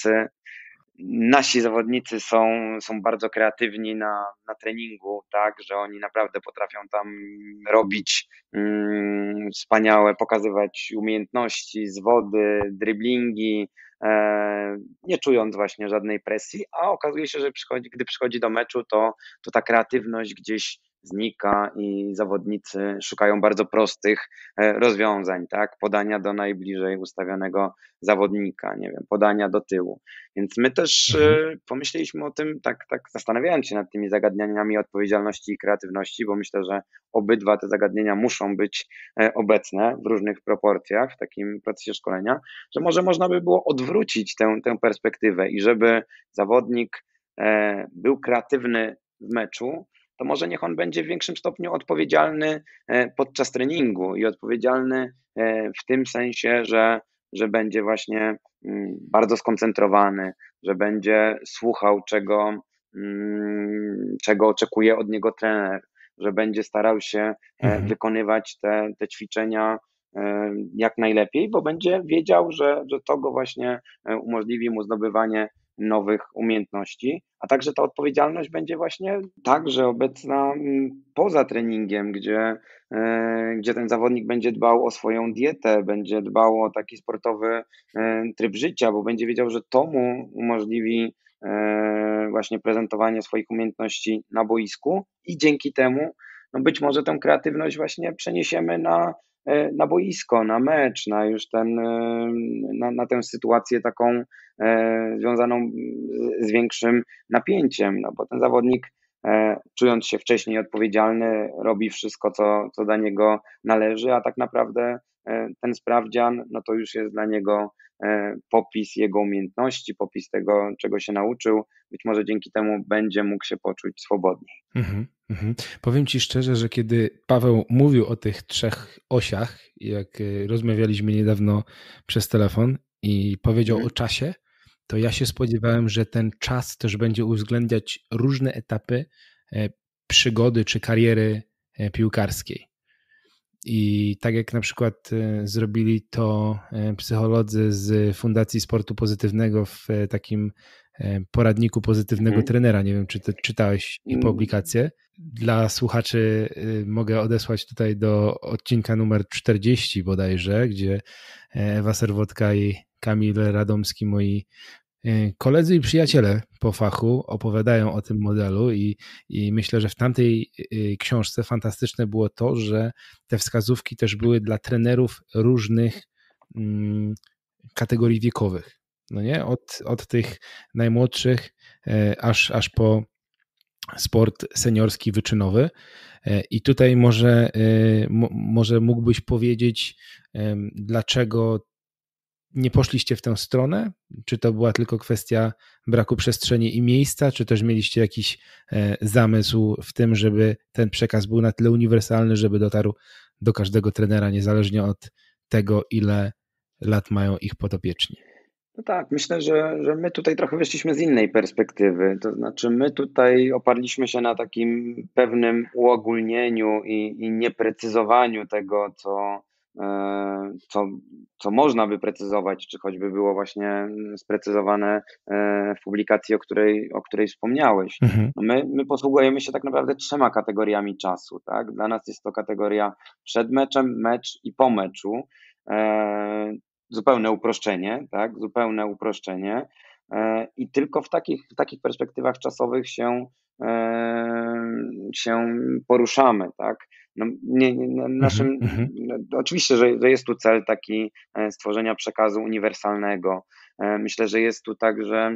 zawodnicy są bardzo kreatywni na treningu, tak, że oni naprawdę potrafią tam robić wspaniałe, pokazywać umiejętności, zwody, driblingi, nie czując właśnie żadnej presji, a okazuje się, że gdy przychodzi do meczu, to ta kreatywność gdzieś znika i zawodnicy szukają bardzo prostych rozwiązań, tak? Podania do najbliżej ustawionego zawodnika, nie wiem, podania do tyłu. Więc my też pomyśleliśmy o tym, tak zastanawiając się nad tymi zagadnieniami odpowiedzialności i kreatywności, bo myślę, że obydwa te zagadnienia muszą być obecne w różnych proporcjach w takim procesie szkolenia, że może można by było odwrócić tę perspektywę i żeby zawodnik był kreatywny w meczu, to może niech on będzie w większym stopniu odpowiedzialny podczas treningu i odpowiedzialny w tym sensie, że będzie właśnie bardzo skoncentrowany, że będzie słuchał, czego czego oczekuje od niego trener, że będzie starał się wykonywać te ćwiczenia jak najlepiej, bo będzie wiedział, że to go właśnie umożliwi mu zdobywanie nowych umiejętności, a także ta odpowiedzialność będzie właśnie także obecna poza treningiem, gdzie ten zawodnik będzie dbał o swoją dietę, będzie dbał o taki sportowy tryb życia, bo będzie wiedział, że to mu umożliwi właśnie prezentowanie swoich umiejętności na boisku i dzięki temu no być może tę kreatywność właśnie przeniesiemy na boisko, na mecz, na już na tę sytuację taką związaną z większym napięciem, no bo ten zawodnik czując się wcześniej odpowiedzialny, robi wszystko, co do niego należy, a tak naprawdę ten sprawdzian, no to już jest dla niego popis jego umiejętności, popis tego, czego się nauczył. Być może dzięki temu będzie mógł się poczuć swobodniej.
Powiem Ci szczerze, że kiedy Paweł mówił o tych 3 osiach, jak rozmawialiśmy niedawno przez telefon i powiedział o czasie, to ja się spodziewałem, że ten czas też będzie uwzględniać różne etapy przygody czy kariery piłkarskiej. I tak jak na przykład zrobili to psycholodzy z Fundacji Sportu Pozytywnego w takim poradniku pozytywnego trenera, nie wiem, czy ty czytałeś ich publikację. Dla słuchaczy mogę odesłać tutaj do odcinka numer 40 bodajże, gdzie Ewa Serwotka i Kamil Radomski, moi koledzy i przyjaciele po fachu, opowiadają o tym modelu i myślę, że w tamtej książce fantastyczne było to, że te wskazówki też były dla trenerów różnych kategorii wiekowych. No nie? Od tych najmłodszych aż po sport seniorski, wyczynowy. I tutaj może mógłbyś powiedzieć, dlaczego nie poszliście w tę stronę? Czy to była tylko kwestia braku przestrzeni i miejsca, czy też mieliście jakiś zamysł w tym, żeby ten przekaz był na tyle uniwersalny, żeby dotarł do każdego trenera, niezależnie od tego, ile lat mają ich podopieczni?
No tak, myślę, że my tutaj trochę wyszliśmy z innej perspektywy. To znaczy, my tutaj oparliśmy się na takim pewnym uogólnieniu i nieprecyzowaniu tego, co można by precyzować, czy choćby było właśnie sprecyzowane w publikacji, o której wspomniałeś. No my posługujemy się tak naprawdę 3 kategoriami czasu. Tak? Dla nas jest to kategoria przed meczem, mecz i po meczu. Zupełne uproszczenie, tak? Zupełne uproszczenie. I tylko w takich perspektywach czasowych się poruszamy, tak? No, oczywiście, że jest tu cel taki stworzenia przekazu uniwersalnego. Myślę, że jest tu także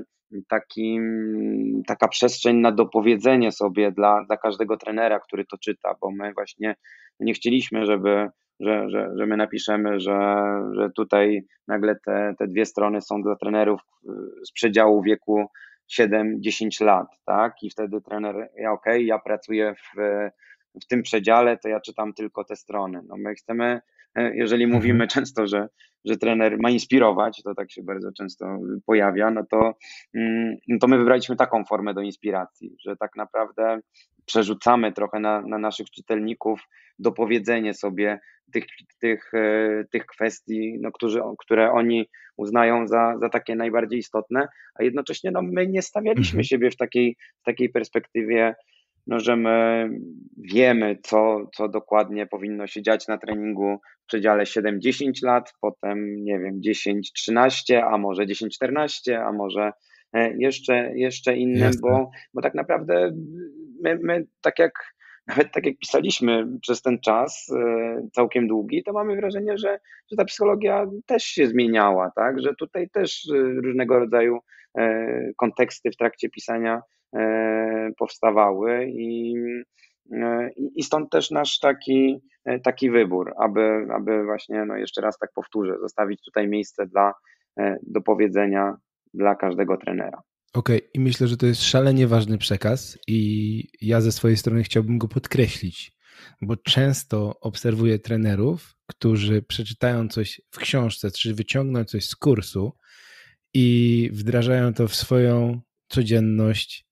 taka przestrzeń na dopowiedzenie sobie dla każdego trenera, który to czyta, bo my właśnie nie chcieliśmy, że my napiszemy, że tutaj nagle te 2 strony są dla trenerów z przedziału wieku 7-10 lat, tak? I wtedy trener, ja pracuję w tym przedziale, to ja czytam tylko te strony. No my chcemy, jeżeli mówimy często, że trener ma inspirować, to tak się bardzo często pojawia, no to my wybraliśmy taką formę do inspiracji, że tak naprawdę przerzucamy trochę na naszych czytelników dopowiedzenie sobie tych kwestii, no, które oni uznają za takie najbardziej istotne, a jednocześnie no, my nie stawialiśmy siebie w takiej perspektywie, no, że my wiemy, co dokładnie powinno się dziać na treningu w przedziale 7-10 lat, potem, nie wiem, 10-13, a może 10-14, a może jeszcze innym, bo tak naprawdę my nawet tak jak pisaliśmy przez ten czas całkiem długi, to mamy wrażenie, że ta psychologia też się zmieniała, tak? Że tutaj też różnego rodzaju konteksty w trakcie pisania powstawały i stąd też nasz taki wybór, aby właśnie, no jeszcze raz tak powtórzę, zostawić tutaj miejsce do powiedzenia dla każdego trenera.
Okej, i myślę, że to jest szalenie ważny przekaz i ja ze swojej strony chciałbym go podkreślić, bo często obserwuję trenerów, którzy przeczytają coś w książce, czy wyciągną coś z kursu i wdrażają to w swoją codzienność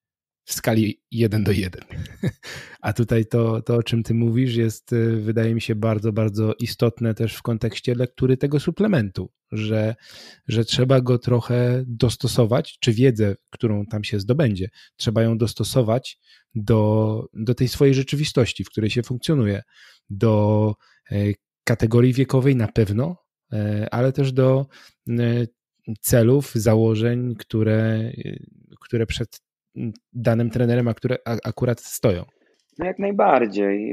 w skali 1:1. A tutaj to, o czym ty mówisz, jest, wydaje mi się, bardzo, bardzo istotne też w kontekście lektury tego suplementu, że trzeba go trochę dostosować, czy wiedzę, którą tam się zdobędzie, trzeba ją dostosować do tej swojej rzeczywistości, w której się funkcjonuje, do kategorii wiekowej na pewno, ale też do celów, założeń, które przed danym trenerem akurat stoją.
No jak najbardziej.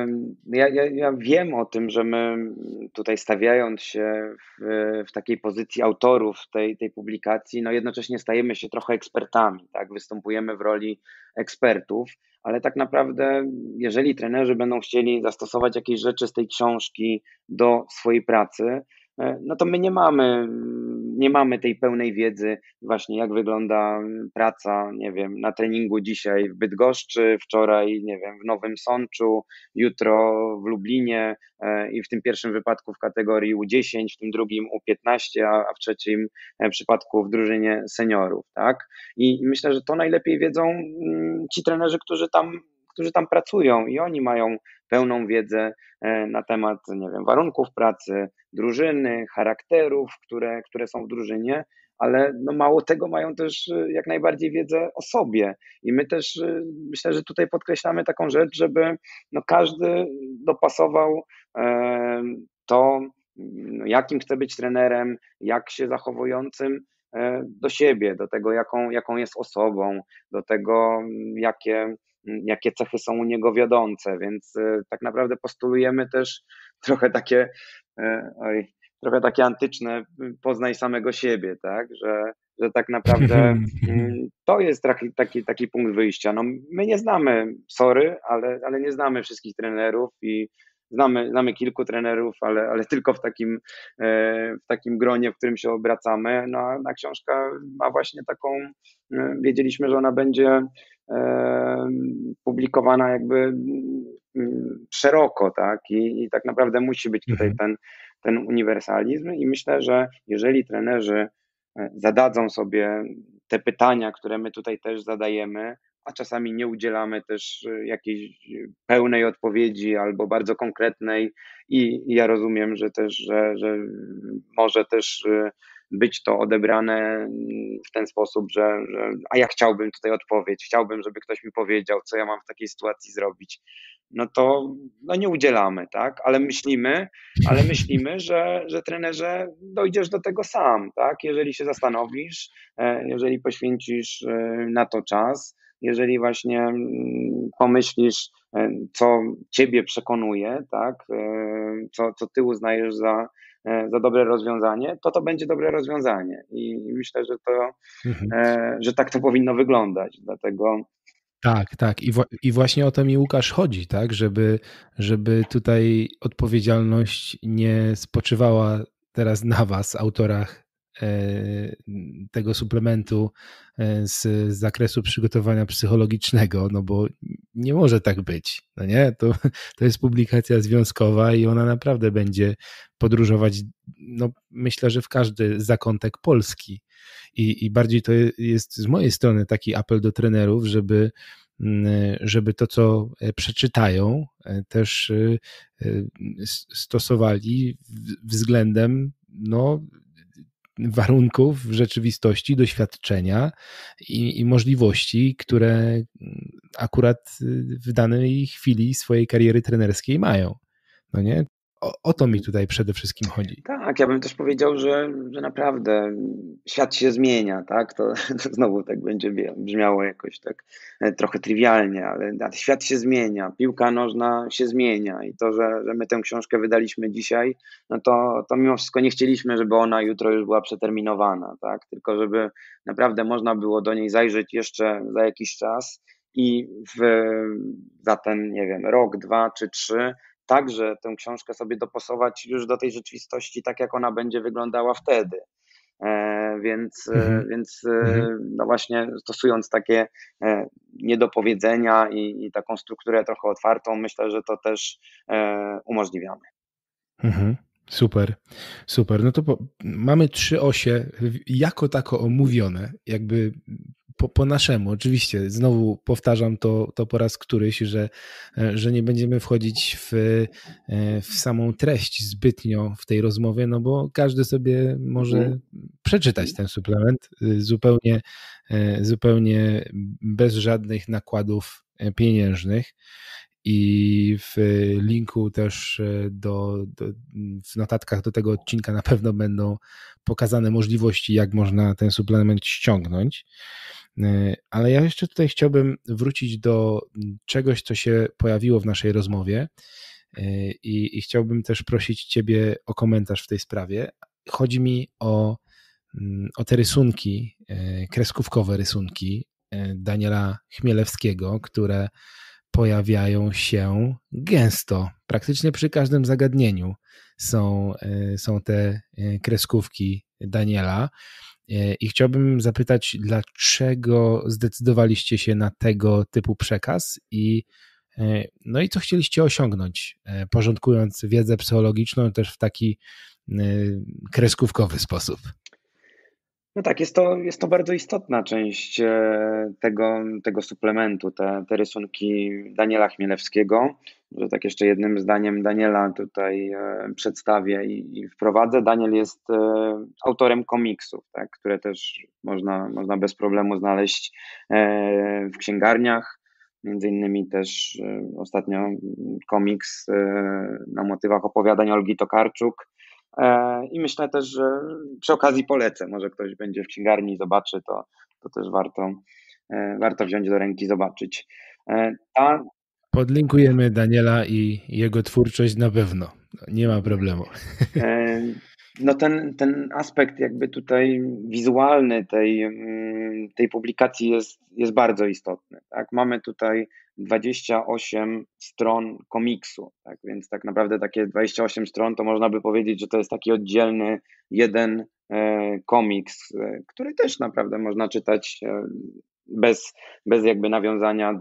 Ja wiem o tym, że my tutaj stawiając się w takiej pozycji autorów tej publikacji, no jednocześnie stajemy się trochę ekspertami, tak? Występujemy w roli ekspertów, ale tak naprawdę, jeżeli trenerzy będą chcieli zastosować jakieś rzeczy z tej książki do swojej pracy, no to my nie mamy tej pełnej wiedzy właśnie jak wygląda praca, nie wiem, na treningu dzisiaj w Bydgoszczy, wczoraj, nie wiem, w Nowym Sączu, jutro w Lublinie i w tym pierwszym wypadku w kategorii U10, w tym drugim U15, a w trzecim przypadku w drużynie seniorów, tak? I myślę, że to najlepiej wiedzą ci trenerzy, którzy tam pracują i oni mają pełną wiedzę na temat, nie wiem, warunków pracy, drużyny, charakterów, które są w drużynie, ale no mało tego mają też jak najbardziej wiedzę o sobie. I my też myślę, że tutaj podkreślamy taką rzecz, żeby no każdy dopasował to, no jakim chce być trenerem, jak się zachowującym do siebie, do tego, jaką jest osobą, do tego, jakie cechy są u niego wiodące, więc tak naprawdę postulujemy też trochę takie, trochę takie antyczne poznaj samego siebie, tak, że tak naprawdę to jest taki punkt wyjścia. No, my nie znamy, sorry, ale nie znamy wszystkich trenerów i znamy kilku trenerów, ale tylko w takim gronie, w którym się obracamy. No, a książka ma właśnie taką, wiedzieliśmy, że ona będzie publikowana jakby szeroko, tak? I tak naprawdę musi być tutaj ten uniwersalizm i myślę, że jeżeli trenerzy zadadzą sobie te pytania, które my tutaj też zadajemy, a czasami nie udzielamy też jakiejś pełnej odpowiedzi albo bardzo konkretnej i ja rozumiem, że też, że może też być to odebrane w ten sposób, że a ja chciałbym tutaj odpowiedź, chciałbym, żeby ktoś mi powiedział, co ja mam w takiej sytuacji zrobić, no to no nie udzielamy, tak? Ale myślimy, że trenerze dojdziesz do tego sam, tak? Jeżeli się zastanowisz, jeżeli poświęcisz na to czas, jeżeli właśnie pomyślisz, co ciebie przekonuje, tak? Co ty uznajesz za dobre rozwiązanie, to będzie dobre rozwiązanie. I myślę, że tak to powinno wyglądać. Dlatego
tak, tak. I właśnie o to mi, Łukasz, chodzi, tak? Żeby tutaj odpowiedzialność nie spoczywała teraz na was, autorach tego suplementu z zakresu przygotowania psychologicznego, no bo nie może tak być, no nie? To jest publikacja związkowa i ona naprawdę będzie podróżować, no myślę, że w każdy zakątek Polski. I bardziej to jest z mojej strony taki apel do trenerów, żeby to, co przeczytają, też stosowali względem no, warunków rzeczywistości, doświadczenia i możliwości, które akurat w danej chwili swojej kariery trenerskiej mają. No nie? O to mi tutaj przede wszystkim chodzi.
Tak, ja bym też powiedział, że naprawdę świat się zmienia, tak? To znowu tak będzie brzmiało jakoś tak trochę trywialnie, ale świat się zmienia, piłka nożna się zmienia i to, że my tę książkę wydaliśmy dzisiaj, no to mimo wszystko nie chcieliśmy, żeby ona jutro już była przeterminowana, tak? Tylko żeby naprawdę można było do niej zajrzeć jeszcze za jakiś czas i za ten, nie wiem, rok, 2 czy 3 także tę książkę sobie dopasować już do tej rzeczywistości, tak jak ona będzie wyglądała wtedy. Więc no właśnie stosując takie niedopowiedzenia i taką strukturę trochę otwartą, myślę, że to też umożliwiamy.
Super, super. No to mamy 3 osie jako tako omówione, jakby po naszemu. Oczywiście, znowu powtarzam to po raz któryś, że nie będziemy wchodzić w samą treść zbytnio w tej rozmowie, no bo każdy sobie może przeczytać ten suplement zupełnie bez żadnych nakładów pieniężnych. I w linku też w notatkach do tego odcinka na pewno będą pokazane możliwości, jak można ten suplement ściągnąć. Ale ja jeszcze tutaj chciałbym wrócić do czegoś, co się pojawiło w naszej rozmowie i chciałbym też prosić Ciebie o komentarz w tej sprawie. Chodzi mi o te rysunki, kreskówkowe rysunki Daniela Chmielewskiego, które pojawiają się gęsto. Praktycznie przy każdym zagadnieniu są te kreskówki Daniela. I chciałbym zapytać, dlaczego zdecydowaliście się na tego typu przekaz no i co chcieliście osiągnąć, porządkując wiedzę psychologiczną też w taki kreskówkowy sposób?
No tak, jest to bardzo istotna część tego suplementu, te rysunki Daniela Chmielewskiego, że tak jeszcze jednym zdaniem Daniela tutaj przedstawię i wprowadzę. Daniel jest autorem komiksów, tak, które też można bez problemu znaleźć w księgarniach. Między innymi też ostatnio komiks na motywach opowiadań Olgi Tokarczuk. I myślę też, że przy okazji polecę, może ktoś będzie w księgarni i zobaczy, to też warto wziąć do ręki, zobaczyć.
Podlinkujemy Daniela i jego twórczość na pewno, nie ma problemu.
No ten aspekt jakby tutaj wizualny tej publikacji jest bardzo istotny. Tak? Mamy tutaj 28 stron komiksu, tak? Więc tak naprawdę takie 28 stron to można by powiedzieć, że to jest taki oddzielny jeden komiks, który też naprawdę można czytać bez jakby nawiązania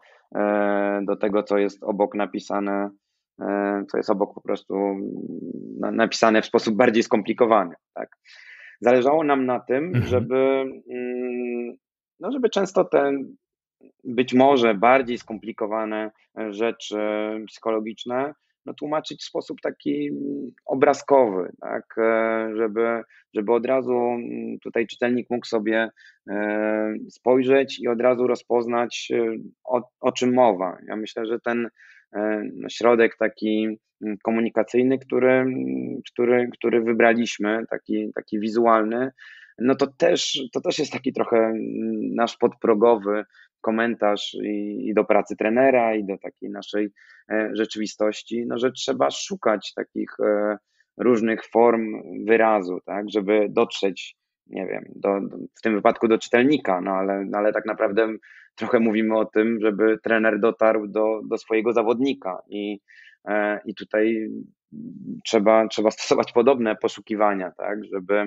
do tego, co jest obok napisane, co jest obok po prostu napisane w sposób bardziej skomplikowany. Tak? Zależało nam na tym, żeby często te być może bardziej skomplikowane rzeczy psychologiczne tłumaczyć w sposób taki obrazkowy, tak? Żeby od razu tutaj czytelnik mógł sobie spojrzeć i od razu rozpoznać, o czym mowa. Ja myślę, że ten środek taki komunikacyjny, który wybraliśmy, taki wizualny, no to też jest taki trochę nasz podprogowy komentarz i do pracy trenera, i do takiej naszej rzeczywistości, no, że trzeba szukać takich różnych form wyrazu, tak, żeby dotrzeć, nie wiem, w tym wypadku do czytelnika, no ale tak naprawdę trochę mówimy o tym, żeby trener dotarł do swojego zawodnika i tutaj trzeba stosować podobne poszukiwania, tak,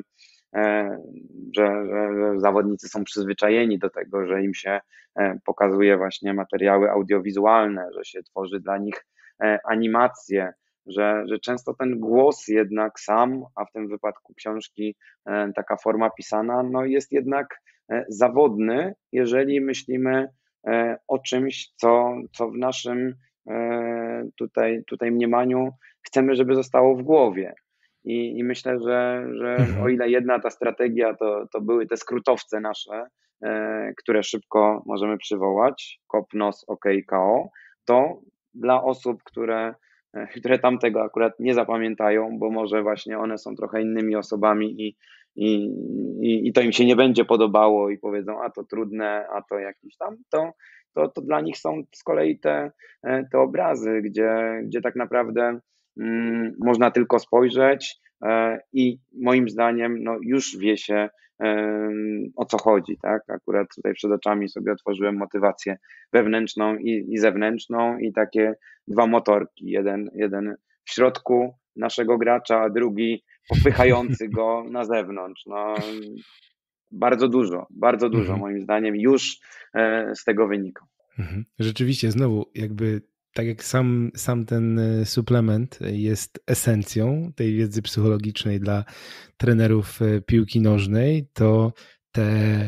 że zawodnicy są przyzwyczajeni do tego, że im się pokazuje właśnie materiały audiowizualne, że się tworzy dla nich animacje, że często ten głos jednak sam, a w tym wypadku książki taka forma pisana, no jest jednak zawodny, jeżeli myślimy o czymś, co w naszym tutaj mniemaniu chcemy, żeby zostało w głowie. I myślę, że o ile jedna ta strategia to były te skrótowce nasze, które szybko możemy przywołać, KOP, NOS, OK, KO, to dla osób, które tamtego akurat nie zapamiętają, bo może właśnie one są trochę innymi osobami i to im się nie będzie podobało i powiedzą, a to trudne, a to jakieś tam, to dla nich są z kolei te obrazy, gdzie tak naprawdę można tylko spojrzeć i moim zdaniem no, już wie się, o co chodzi. Tak? Akurat tutaj przed oczami sobie otworzyłem motywację wewnętrzną i zewnętrzną i takie dwa motorki. Jeden w środku naszego gracza, a drugi popychający go na zewnątrz. No, bardzo dużo moim zdaniem już z tego wynika.
Rzeczywiście, znowu jakby tak jak sam ten suplement jest esencją tej wiedzy psychologicznej dla trenerów piłki nożnej, to te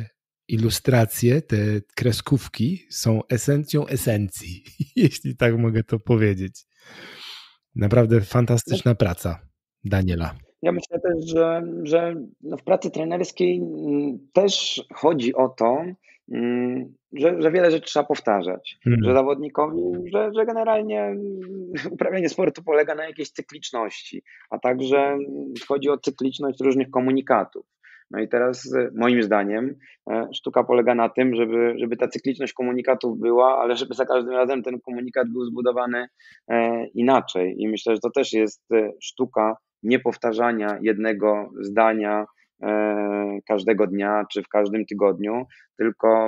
ilustracje, te kreskówki są esencją esencji, jeśli tak mogę to powiedzieć. Naprawdę fantastyczna praca Daniela.
Ja myślę też, że no w pracy trenerskiej też chodzi o to, że wiele rzeczy trzeba powtarzać, że zawodnikowi, że generalnie uprawianie sportu polega na jakiejś cykliczności, a także chodzi o cykliczność różnych komunikatów. No i teraz moim zdaniem sztuka polega na tym, żeby ta cykliczność komunikatów była, ale żeby za każdym razem ten komunikat był zbudowany inaczej. I myślę, że to też jest sztuka niepowtarzania jednego zdania każdego dnia czy w każdym tygodniu, tylko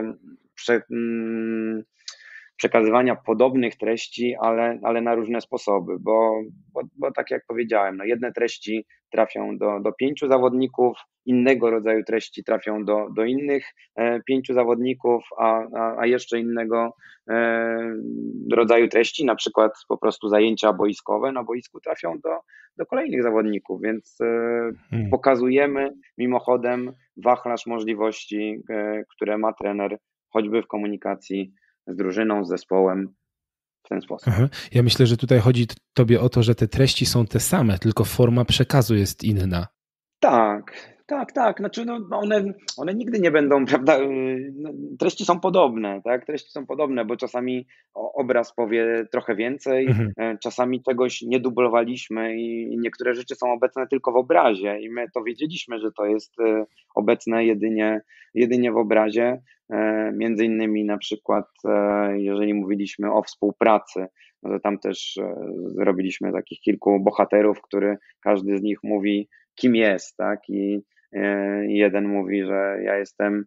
przekazywania podobnych treści, ale na różne sposoby, bo tak jak powiedziałem, no jedne treści trafią do 5 zawodników, innego rodzaju treści trafią do innych 5 zawodników, a jeszcze innego rodzaju treści, na przykład po prostu zajęcia boiskowe na boisku trafią do kolejnych zawodników, więc pokazujemy mimochodem wachlarz możliwości, które ma trener choćby w komunikacji z drużyną, z zespołem w ten sposób.
Aha. Ja myślę, że tutaj chodzi tobie o to, że te treści są te same, tylko forma przekazu jest inna.
Tak. Znaczy, no, one nigdy nie będą, prawda? Treści są podobne, tak? Treści są podobne, bo czasami obraz powie trochę więcej, czasami czegoś nie dublowaliśmy i niektóre rzeczy są obecne tylko w obrazie i my to wiedzieliśmy, że to jest obecne jedynie w obrazie. Między innymi na przykład, jeżeli mówiliśmy o współpracy, no to tam też zrobiliśmy takich kilku bohaterów, każdy z nich mówi, kim jest, tak? I jeden mówi, że ja jestem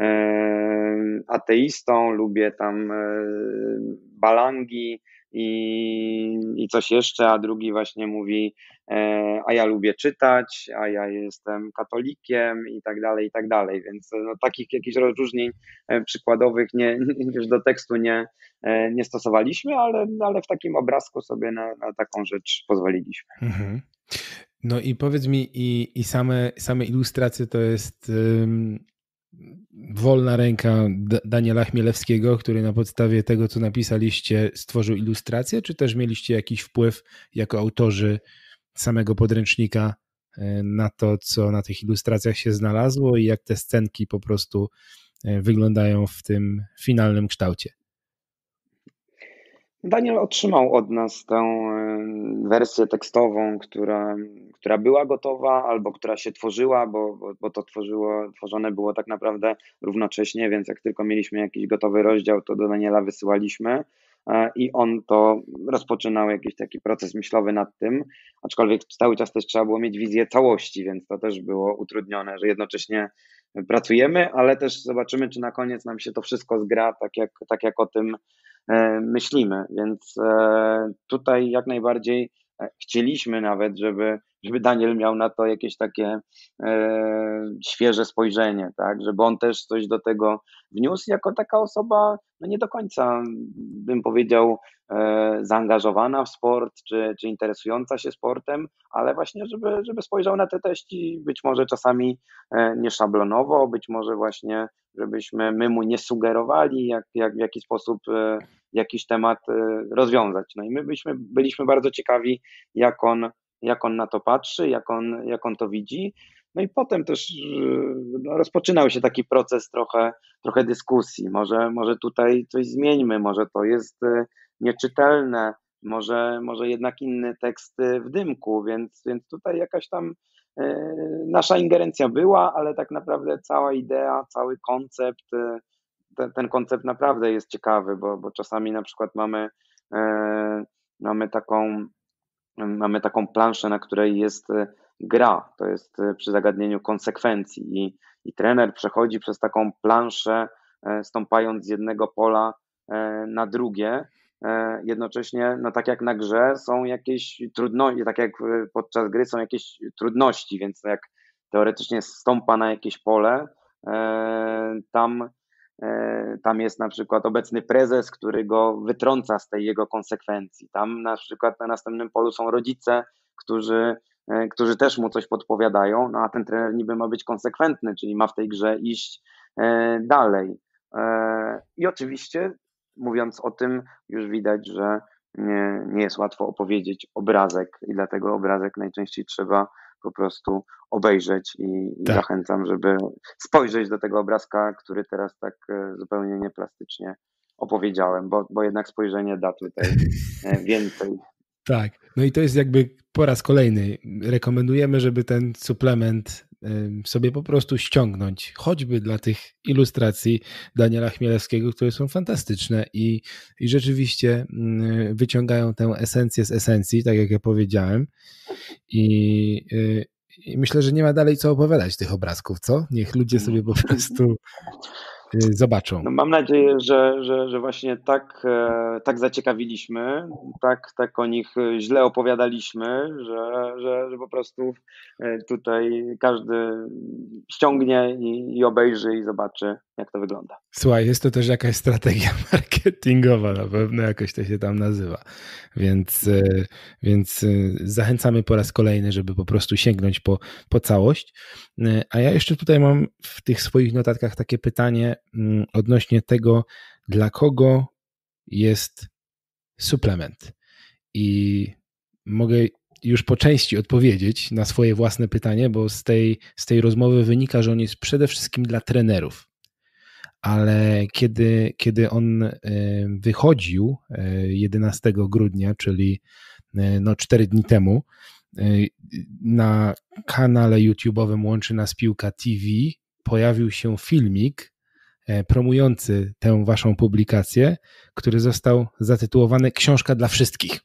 ateistą, lubię tam balangi i coś jeszcze, a drugi właśnie mówi, a ja lubię czytać, a ja jestem katolikiem i tak dalej, więc no, takich jakichś rozróżnień przykładowych już do tekstu nie stosowaliśmy, ale w takim obrazku sobie na taką rzecz pozwoliliśmy.
No i powiedz mi, i same ilustracje to jest wolna ręka Daniela Chmielewskiego, który na podstawie tego, co napisaliście, stworzył ilustrację, czy też mieliście jakiś wpływ jako autorzy samego podręcznika na to, co na tych ilustracjach się znalazło i jak te scenki po prostu wyglądają w tym finalnym kształcie?
Daniel otrzymał od nas tę wersję tekstową, która była gotowa albo która się tworzyła, bo to tworzone było tak naprawdę równocześnie, więc jak tylko mieliśmy jakiś gotowy rozdział, to do Daniela wysyłaliśmy i on to rozpoczynał jakiś taki proces myślowy nad tym, aczkolwiek cały czas też trzeba było mieć wizję całości, więc to też było utrudnione, że jednocześnie pracujemy, ale też zobaczymy, czy na koniec nam się to wszystko zgra tak jak o tym myślimy, więc tutaj jak najbardziej chcieliśmy nawet, żeby Daniel miał na to jakieś takie świeże spojrzenie, tak, żeby on też coś do tego wniósł jako taka osoba, no nie do końca bym powiedział zaangażowana w sport, czy interesująca się sportem, ale właśnie, żeby spojrzał na te treści być może czasami nieszablonowo, być może właśnie, żebyśmy my mu nie sugerowali, w jaki sposób jakiś temat rozwiązać. No i my byliśmy bardzo ciekawi, jak on na to patrzy, jak on to widzi. No i potem też rozpoczynał się taki proces trochę dyskusji. Może tutaj coś zmieńmy, może to jest nieczytelne, może jednak inny tekst w dymku, więc tutaj jakaś tam nasza ingerencja była, ale tak naprawdę cała idea, cały koncept, ten koncept naprawdę jest ciekawy, bo czasami na przykład mamy taką planszę, na której jest gra, to jest przy zagadnieniu konsekwencji i trener przechodzi przez taką planszę, stąpając z jednego pola na drugie. Jednocześnie, no tak jak na grze są jakieś trudności, tak jak podczas gry są jakieś trudności, więc jak teoretycznie stąpa na jakieś pole, tam jest na przykład obecny prezes, który go wytrąca z tej jego konsekwencji. Tam na przykład na następnym polu są rodzice, którzy też mu coś podpowiadają, no a ten trener niby ma być konsekwentny, czyli ma w tej grze iść dalej. I oczywiście, mówiąc o tym, już widać, że nie jest łatwo opowiedzieć obrazek i dlatego obrazek najczęściej trzeba po prostu obejrzeć i
Tak.
zachęcam, żeby spojrzeć do tego obrazka, który teraz tak zupełnie nieplastycznie opowiedziałem, bo jednak spojrzenie da tutaj więcej.
Tak. No i to jest jakby po raz kolejny. Rekomendujemy, żeby ten suplement sobie po prostu ściągnąć, choćby dla tych ilustracji Daniela Chmielewskiego, które są fantastyczne i rzeczywiście wyciągają tę esencję z esencji, tak jak ja powiedziałem. I myślę, że nie ma dalej co opowiadać tych obrazków, co? Niech ludzie sobie po prostu zobaczą.
No mam nadzieję, że właśnie tak zaciekawiliśmy, tak o nich źle opowiadaliśmy, że po prostu tutaj każdy ściągnie i obejrzy i zobaczy, jak to wygląda.
Słuchaj, jest to też jakaś strategia marketingowa, na pewno jakoś to się tam nazywa, więc zachęcamy po raz kolejny, żeby po prostu sięgnąć po całość. A ja jeszcze tutaj mam w tych swoich notatkach takie pytanie odnośnie tego, dla kogo jest suplement. I mogę już po części odpowiedzieć na swoje własne pytanie, bo z tej rozmowy wynika, że on jest przede wszystkim dla trenerów. Ale kiedy on wychodził 11 grudnia, czyli 4 dni temu, na kanale YouTube'owym Łączy Nas Piłka TV pojawił się filmik promujący tę waszą publikację, który został zatytułowany Książka dla wszystkich.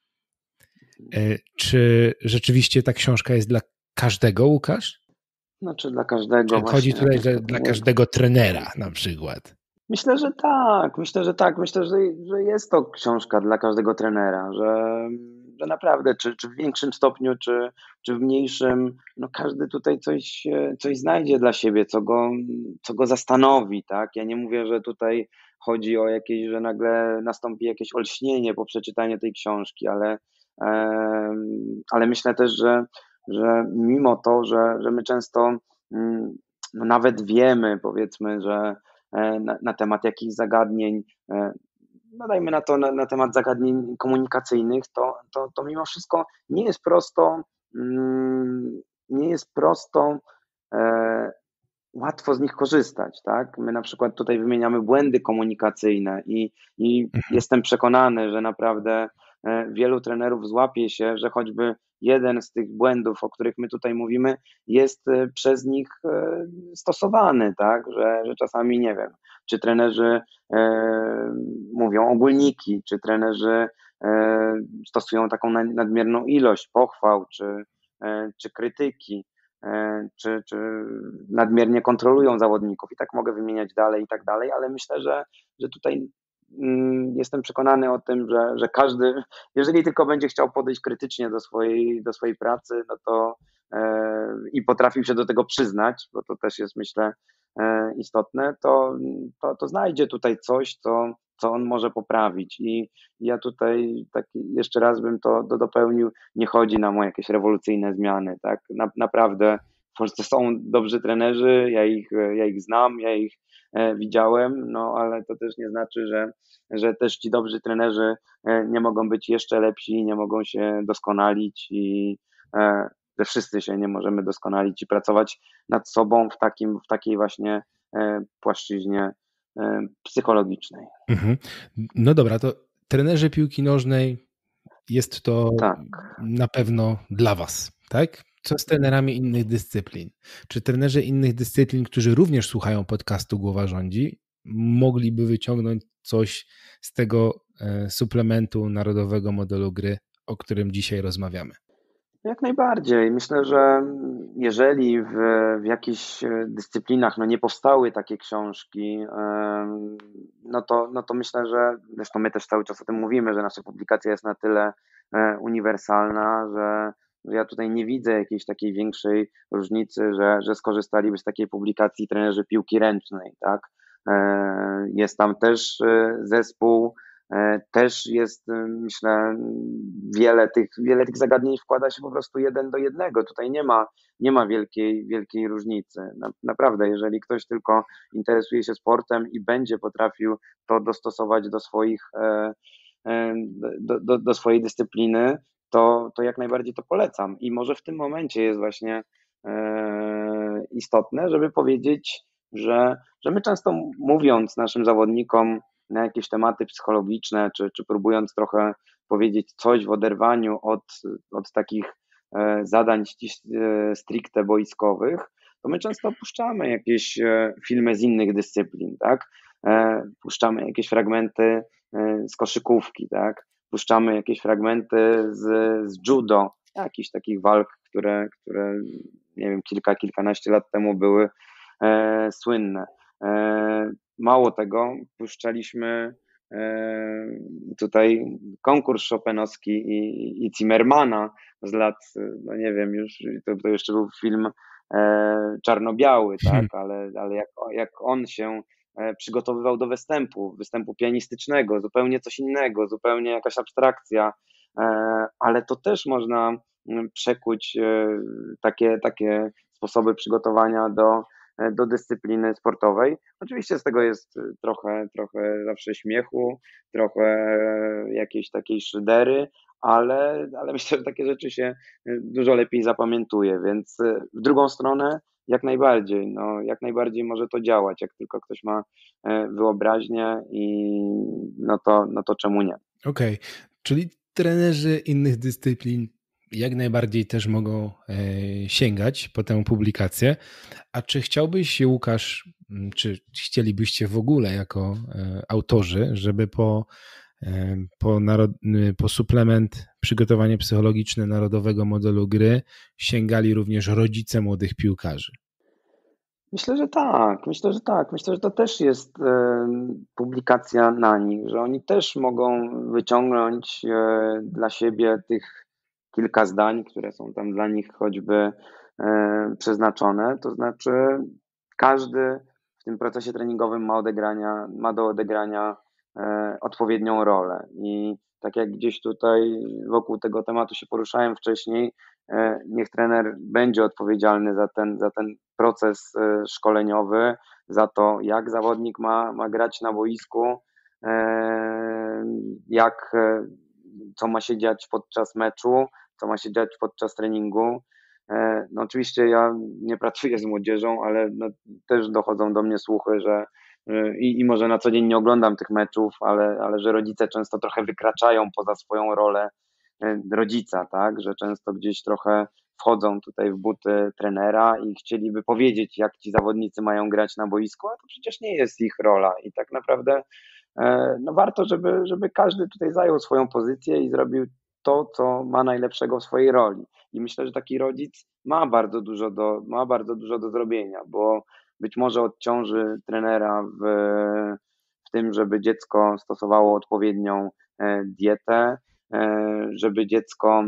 Czy rzeczywiście ta książka jest dla każdego, Łukasz?
Znaczy dla każdego.
Chodzi tutaj, że dla każdego trenera na przykład.
Myślę, że tak. Myślę, że jest to książka dla każdego trenera, że naprawdę, czy w większym stopniu, czy w mniejszym, no każdy tutaj coś znajdzie dla siebie, co go zastanowi, tak? Ja nie mówię, że tutaj chodzi o jakieś, że nagle nastąpi jakieś olśnienie po przeczytaniu tej książki, ale myślę też, że mimo to, że my często no nawet wiemy, powiedzmy, że na temat jakich zagadnień, no dajmy na to, na temat zagadnień komunikacyjnych, to mimo wszystko nie jest prosto łatwo z nich korzystać, tak? My na przykład tutaj wymieniamy błędy komunikacyjne i jestem przekonany, że naprawdę wielu trenerów złapie się, że choćby jeden z tych błędów, o których my tutaj mówimy, jest przez nich stosowany, tak? Że czasami, nie wiem, czy trenerzy mówią ogólniki, czy trenerzy stosują taką nadmierną ilość pochwał, czy krytyki, czy nadmiernie kontrolują zawodników i tak mogę wymieniać dalej i tak dalej, ale myślę, że tutaj jestem przekonany o tym, że każdy, jeżeli tylko będzie chciał podejść krytycznie do swojej pracy, no to i potrafił się do tego przyznać, bo to też jest, myślę, istotne, to znajdzie tutaj coś, co on może poprawić. I ja tutaj tak jeszcze raz bym to dopełnił, nie chodzi nam o jakieś rewolucyjne zmiany, tak? Naprawdę w Polsce są dobrzy trenerzy, ja ich znam, ja ich widziałem, no ale to też nie znaczy, że też ci dobrzy trenerzy nie mogą być jeszcze lepsi, nie mogą się doskonalić i że wszyscy się nie możemy doskonalić i pracować nad sobą w takiej właśnie płaszczyźnie psychologicznej.
Mhm. No dobra, to trenerzy piłki nożnej jest to
Tak.
na pewno dla was, tak? Co z trenerami innych dyscyplin? Czy trenerzy innych dyscyplin, którzy również słuchają podcastu Głowa Rządzi, mogliby wyciągnąć coś z tego suplementu narodowego modelu gry, o którym dzisiaj rozmawiamy?
Jak najbardziej. Myślę, że jeżeli w jakichś dyscyplinach nie powstały takie książki, no to myślę, że zresztą my też cały czas o tym mówimy, że nasza publikacja jest na tyle uniwersalna, że ja tutaj nie widzę jakiejś takiej większej różnicy, że skorzystaliby z takiej publikacji trenerzy piłki ręcznej, tak? Jest tam też zespół też jest, myślę, wiele tych zagadnień wkłada się po prostu 1 do 1. Tutaj nie ma wielkiej różnicy. Naprawdę, jeżeli ktoś tylko interesuje się sportem i będzie potrafił to dostosować do swojej dyscypliny, to jak najbardziej to polecam. I może w tym momencie jest właśnie istotne, żeby powiedzieć, że my często mówiąc naszym zawodnikom na jakieś tematy psychologiczne, czy próbując trochę powiedzieć coś w oderwaniu od takich zadań stricte boiskowych, to my często puszczamy jakieś filmy z innych dyscyplin, tak? Puszczamy jakieś fragmenty z koszykówki, tak? Puszczamy jakieś fragmenty z judo, jakichś takich walk, które nie wiem, kilkanaście lat temu były słynne. Mało tego, puszczaliśmy tutaj konkurs chopinowski i Zimmermana z lat, no nie wiem, już to jeszcze był film czarno-biały, tak, ale jak on się przygotowywał do występu pianistycznego, zupełnie coś innego, zupełnie jakaś abstrakcja, ale to też można przekuć takie sposoby przygotowania do dyscypliny sportowej. Oczywiście z tego jest trochę zawsze śmiechu, trochę jakiejś takiej szydery, ale myślę, że takie rzeczy się dużo lepiej zapamiętuje, więc w drugą stronę jak najbardziej może to działać, jak tylko ktoś ma wyobraźnię i no to czemu nie?
Okej, czyli trenerzy innych dyscyplin jak najbardziej też mogą sięgać po tę publikację. A czy chciałbyś, Łukasz, czy chcielibyście w ogóle jako autorzy, żeby po suplement przygotowanie psychologiczne narodowego modelu gry sięgali również rodzice młodych piłkarzy?
Myślę, że tak. Myślę, że to też jest publikacja na nich, że oni też mogą wyciągnąć dla siebie tych kilka zdań, które są tam dla nich choćby przeznaczone. To znaczy, każdy w tym procesie treningowym ma do odegrania odpowiednią rolę. I tak jak gdzieś tutaj wokół tego tematu się poruszałem wcześniej, niech trener będzie odpowiedzialny za ten proces szkoleniowy, za to, jak zawodnik ma grać na boisku, co ma się dziać podczas meczu, co ma się dziać podczas treningu. No oczywiście ja nie pracuję z młodzieżą, ale no też dochodzą do mnie słuchy, że i może na co dzień nie oglądam tych meczów, ale że rodzice często trochę wykraczają poza swoją rolę rodzica, tak, że często gdzieś trochę wchodzą tutaj w buty trenera i chcieliby powiedzieć, jak ci zawodnicy mają grać na boisku, a to przecież nie jest ich rola i tak naprawdę no warto, żeby każdy tutaj zajął swoją pozycję i zrobił to, co ma najlepszego w swojej roli. I myślę, że taki rodzic ma bardzo dużo do zrobienia, bo być może odciąży trenera w tym, żeby dziecko stosowało odpowiednią dietę, żeby dziecko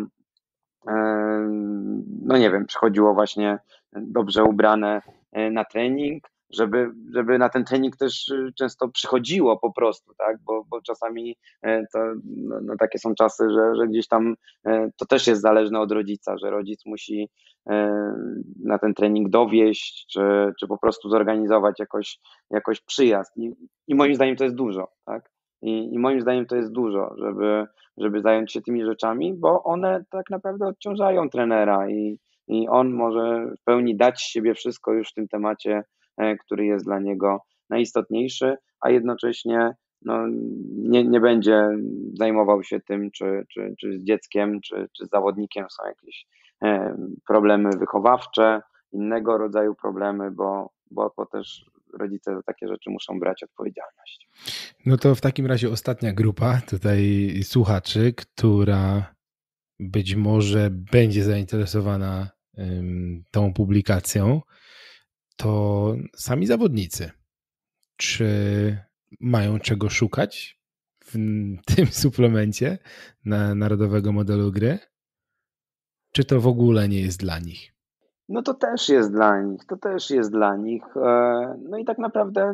no nie wiem, przychodziło właśnie dobrze ubrane na trening, żeby na ten trening też często przychodziło po prostu, tak, bo czasami to no takie są czasy, że gdzieś tam to też jest zależne od rodzica, że rodzic musi na ten trening dowieść, czy po prostu zorganizować jakoś przyjazd i moim zdaniem to jest dużo, tak, i moim zdaniem to jest dużo, żeby zająć się tymi rzeczami, bo one tak naprawdę odciążają trenera i on może w pełni dać z siebie wszystko już w tym temacie, który jest dla niego najistotniejszy, a jednocześnie no, nie będzie zajmował się tym, czy z dzieckiem, czy z zawodnikiem są jakieś problemy wychowawcze, innego rodzaju problemy, bo też rodzice za takie rzeczy muszą brać odpowiedzialność.
No to w takim razie ostatnia grupa tutaj słuchaczy, która być może będzie zainteresowana tą publikacją, to sami zawodnicy. Czy mają czego szukać w tym suplemencie narodowego modelu gry? Czy to w ogóle nie jest dla nich?
No to też jest dla nich. No i tak naprawdę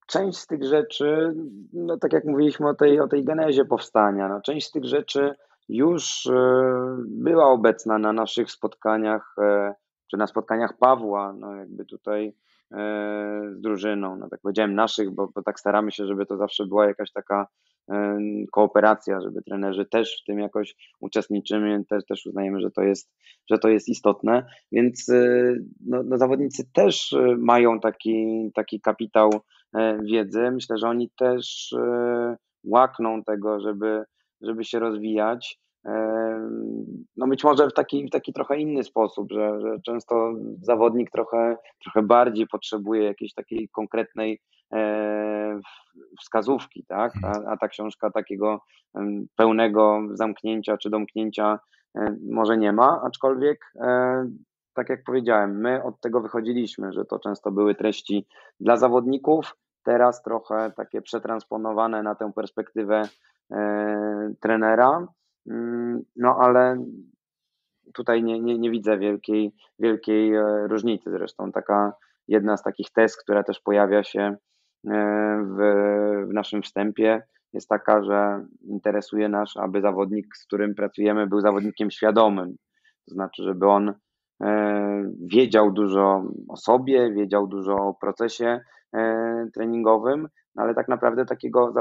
część z tych rzeczy, no tak jak mówiliśmy o tej genezie powstania, no część z tych rzeczy już była obecna na naszych spotkaniach, czy na spotkaniach Pawła, no jakby tutaj z drużyną, no tak powiedziałem naszych, bo tak staramy się, żeby to zawsze była jakaś taka kooperacja, żeby trenerzy też w tym jakoś uczestniczymy, też uznajemy, że to jest istotne, więc no zawodnicy też mają taki kapitał wiedzy. Myślę, że oni też łakną tego, żeby się rozwijać. No być może w taki trochę inny sposób, że często zawodnik trochę bardziej potrzebuje jakiejś takiej konkretnej wskazówki, tak? A ta książka takiego pełnego zamknięcia czy domknięcia może nie ma, aczkolwiek tak jak powiedziałem, my od tego wychodziliśmy, że to często były treści dla zawodników, teraz trochę takie przetransponowane na tę perspektywę trenera, no ale tutaj nie widzę wielkiej różnicy. Zresztą jedna z takich tez, która też pojawia się w naszym wstępie, jest taka, że interesuje nas, aby zawodnik, z którym pracujemy, był zawodnikiem świadomym. To znaczy, żeby on wiedział dużo o sobie, wiedział dużo o procesie treningowym, ale tak naprawdę takiego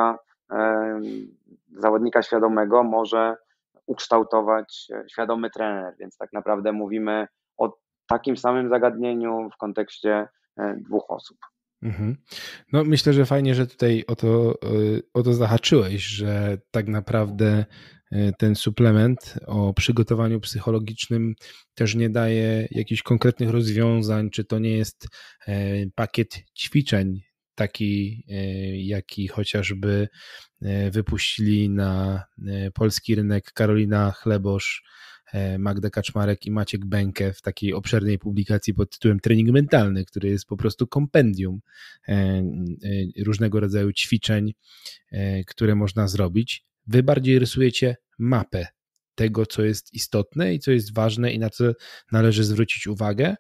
zawodnika świadomego może ukształtować świadomy trener, więc tak naprawdę mówimy o takim samym zagadnieniu w kontekście dwóch osób.
Mhm. No myślę, że fajnie, że tutaj o to zahaczyłeś, że tak naprawdę ten suplement o przygotowaniu psychologicznym też nie daje jakichś konkretnych rozwiązań, czy to nie jest pakiet ćwiczeń taki, jaki chociażby wypuścili na polski rynek Karolina Chlebosz, Magda Kaczmarek i Maciek Bękę w takiej obszernej publikacji pod tytułem Trening Mentalny, który jest po prostu kompendium różnego rodzaju ćwiczeń, które można zrobić. Wy bardziej rysujecie mapę tego, co jest istotne i co jest ważne i na co należy zwrócić uwagę,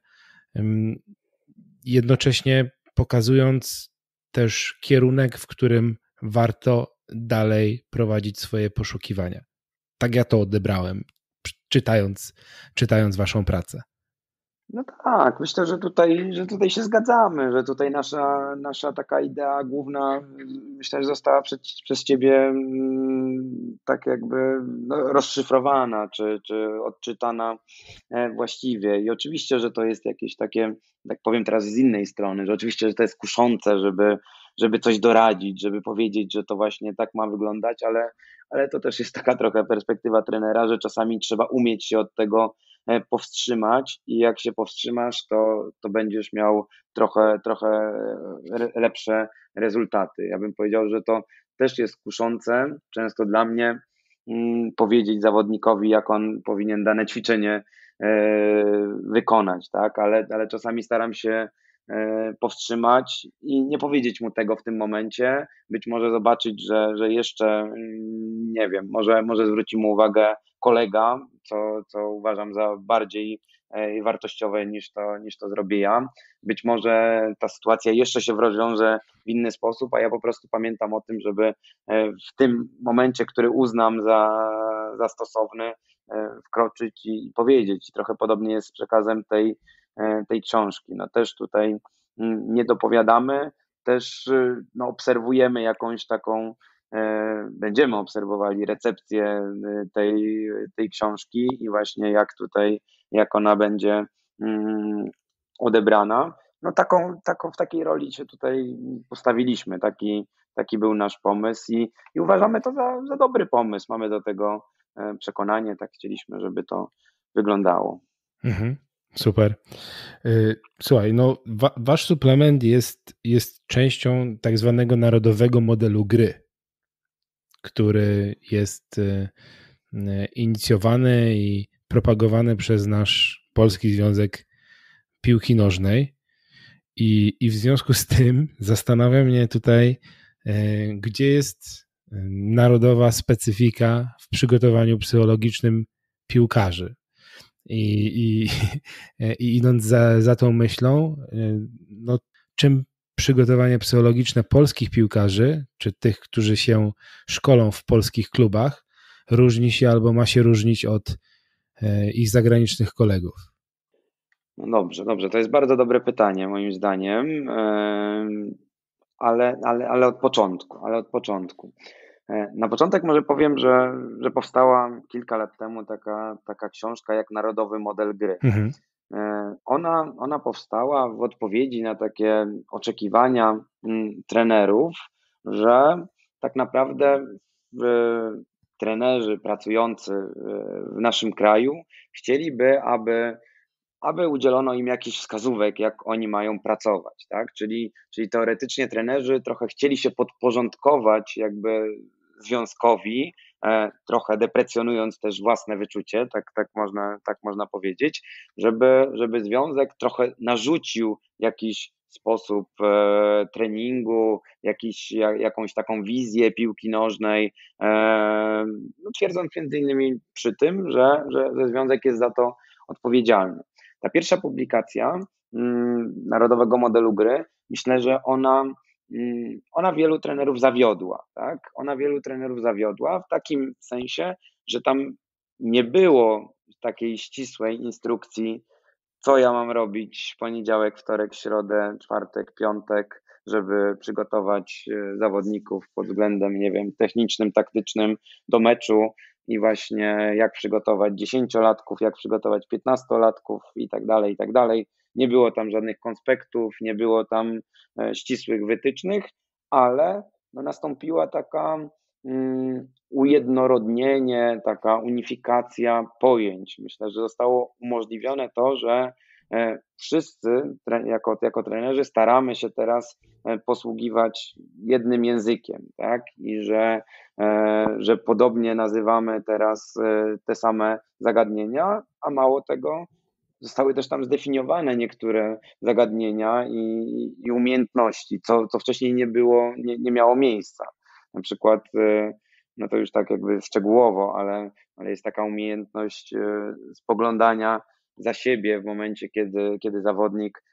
jednocześnie pokazując też kierunek, w którym warto dalej prowadzić swoje poszukiwania. Tak ja to odebrałem, czytając waszą pracę.
No tak, myślę, że tutaj się zgadzamy, że tutaj nasza taka idea główna, myślę, że została przez ciebie tak jakby rozszyfrowana, czy odczytana właściwie. I oczywiście, że to jest jakieś takie, tak powiem teraz z innej strony, że oczywiście, że to jest kuszące, żeby coś doradzić, żeby powiedzieć, że to właśnie tak ma wyglądać, ale to też jest taka trochę perspektywa trenera, że czasami trzeba umieć się od tego powstrzymać i jak się powstrzymasz, to będziesz miał trochę lepsze rezultaty. Ja bym powiedział, że to też jest kuszące, często dla mnie, powiedzieć zawodnikowi, jak on powinien dane ćwiczenie wykonać, tak? Ale czasami staram się powstrzymać i nie powiedzieć mu tego w tym momencie. Być może zobaczyć, że jeszcze, nie wiem, może zwróci mu uwagę kolega, co uważam za bardziej wartościowe niż to zrobię ja. Być może ta sytuacja jeszcze się rozwiąże w inny sposób, a ja po prostu pamiętam o tym, żeby w tym momencie, który uznam za stosowny, wkroczyć i powiedzieć. Trochę podobnie jest z przekazem tej książki. No też tutaj nie dopowiadamy, też obserwujemy jakąś taką, będziemy obserwowali recepcję tej książki i właśnie jak ona będzie odebrana. No taką w takiej roli się tutaj postawiliśmy, taki był nasz pomysł i uważamy to za dobry pomysł. Mamy do tego przekonanie, tak chcieliśmy, żeby to wyglądało.
Mhm, super. Słuchaj, no wasz suplement jest częścią tak zwanego narodowego modelu gry, który jest inicjowany i propagowany przez nasz Polski Związek Piłki Nożnej i w związku z tym zastanawia mnie tutaj, gdzie jest narodowa specyfika w przygotowaniu psychologicznym piłkarzy. I idąc za tą myślą, no, czym przygotowanie psychologiczne polskich piłkarzy, czy tych, którzy się szkolą w polskich klubach, różni się albo ma się różnić od ich zagranicznych kolegów?
No dobrze, to jest bardzo dobre pytanie moim zdaniem, ale od początku. Na początek może powiem, że powstała kilka lat temu taka książka jak Narodowy Model Gry.
Mhm.
Ona powstała w odpowiedzi na takie oczekiwania trenerów, że tak naprawdę trenerzy pracujący w naszym kraju chcieliby, aby udzielono im jakichś wskazówek, jak oni mają pracować, tak? Czyli teoretycznie trenerzy trochę chcieli się podporządkować jakby związkowi, trochę deprecjonując też własne wyczucie, tak można powiedzieć, żeby związek trochę narzucił jakiś sposób treningu, jakąś taką wizję piłki nożnej, no twierdząc między innymi przy tym, że związek jest za to odpowiedzialny. Ta pierwsza publikacja Narodowego Modelu Gry, myślę, że ona wielu trenerów zawiodła, tak? Ona wielu trenerów zawiodła w takim sensie, że tam nie było takiej ścisłej instrukcji, co ja mam robić w poniedziałek, wtorek, środę, czwartek, piątek, żeby przygotować zawodników pod względem, nie wiem, technicznym, taktycznym do meczu i właśnie jak przygotować 10-latków, jak przygotować 15-latków i tak dalej, i tak dalej. Nie było tam żadnych konspektów, nie było tam ścisłych wytycznych, ale no nastąpiła taka ujednorodnienie, taka unifikacja pojęć. Myślę, że zostało umożliwione to, że wszyscy jako trenerzy staramy się teraz posługiwać jednym językiem, tak? I że podobnie nazywamy teraz te same zagadnienia, a mało tego, zostały też tam zdefiniowane niektóre zagadnienia i umiejętności, co wcześniej nie miało miejsca. Na przykład, no to już tak jakby szczegółowo, ale jest taka umiejętność spoglądania za siebie w momencie, kiedy zawodnik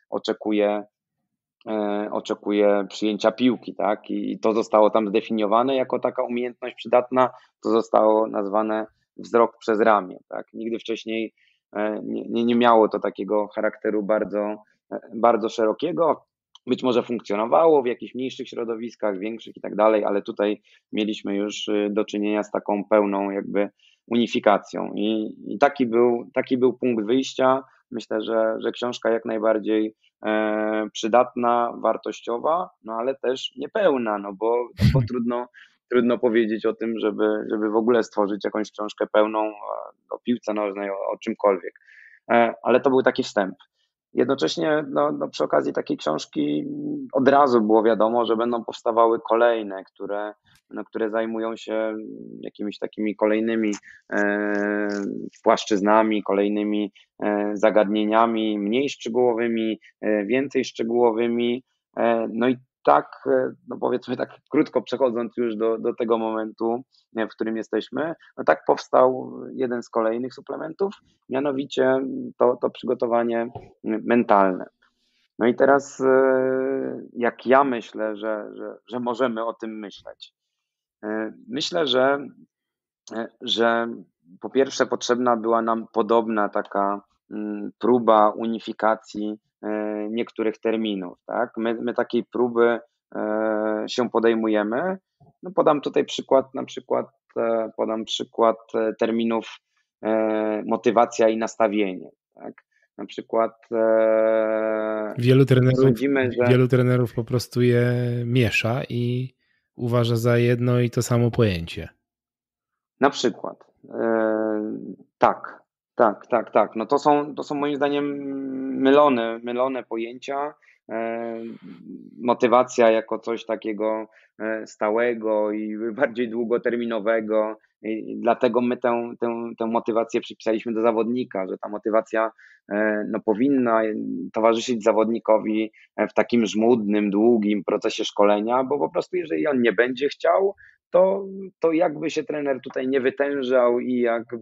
oczekuje przyjęcia piłki, tak? I to zostało tam zdefiniowane jako taka umiejętność przydatna, to zostało nazwane wzrok przez ramię, tak? Nigdy wcześniej nie miało to takiego charakteru bardzo szerokiego. Być może funkcjonowało w jakichś mniejszych środowiskach, większych i tak dalej, ale tutaj mieliśmy już do czynienia z taką pełną jakby unifikacją i taki był punkt wyjścia. Myślę, że książka jak najbardziej przydatna, wartościowa, no ale też niepełna, no bo trudno powiedzieć o tym, żeby w ogóle stworzyć jakąś książkę pełną o piłce nożnej, o czymkolwiek. Ale to był taki wstęp. Jednocześnie no przy okazji takiej książki od razu było wiadomo, że będą powstawały kolejne, które zajmują się jakimiś takimi kolejnymi płaszczyznami, kolejnymi zagadnieniami, mniej szczegółowymi, więcej szczegółowymi. No i tak, no powiedzmy tak krótko przechodząc już do tego momentu, w którym jesteśmy, no tak powstał jeden z kolejnych suplementów, mianowicie to przygotowanie mentalne. No i teraz jak ja myślę, że możemy o tym myśleć? Myślę, że po pierwsze potrzebna była nam podobna taka próba unifikacji niektórych terminów, tak? My takiej próby się podejmujemy. No podam tutaj przykład terminów motywacja i nastawienie, tak? Na przykład sądzimy, że
wielu trenerów po prostu je miesza i uważa za jedno i to samo pojęcie.
Na przykład. Tak. No to są moim zdaniem mylone pojęcia. Motywacja jako coś takiego stałego i bardziej długoterminowego. I dlatego my tę motywację przypisaliśmy do zawodnika, że ta motywacja no, powinna towarzyszyć zawodnikowi w takim żmudnym, długim procesie szkolenia, bo po prostu jeżeli on nie będzie chciał, to jakby się trener tutaj nie wytężał i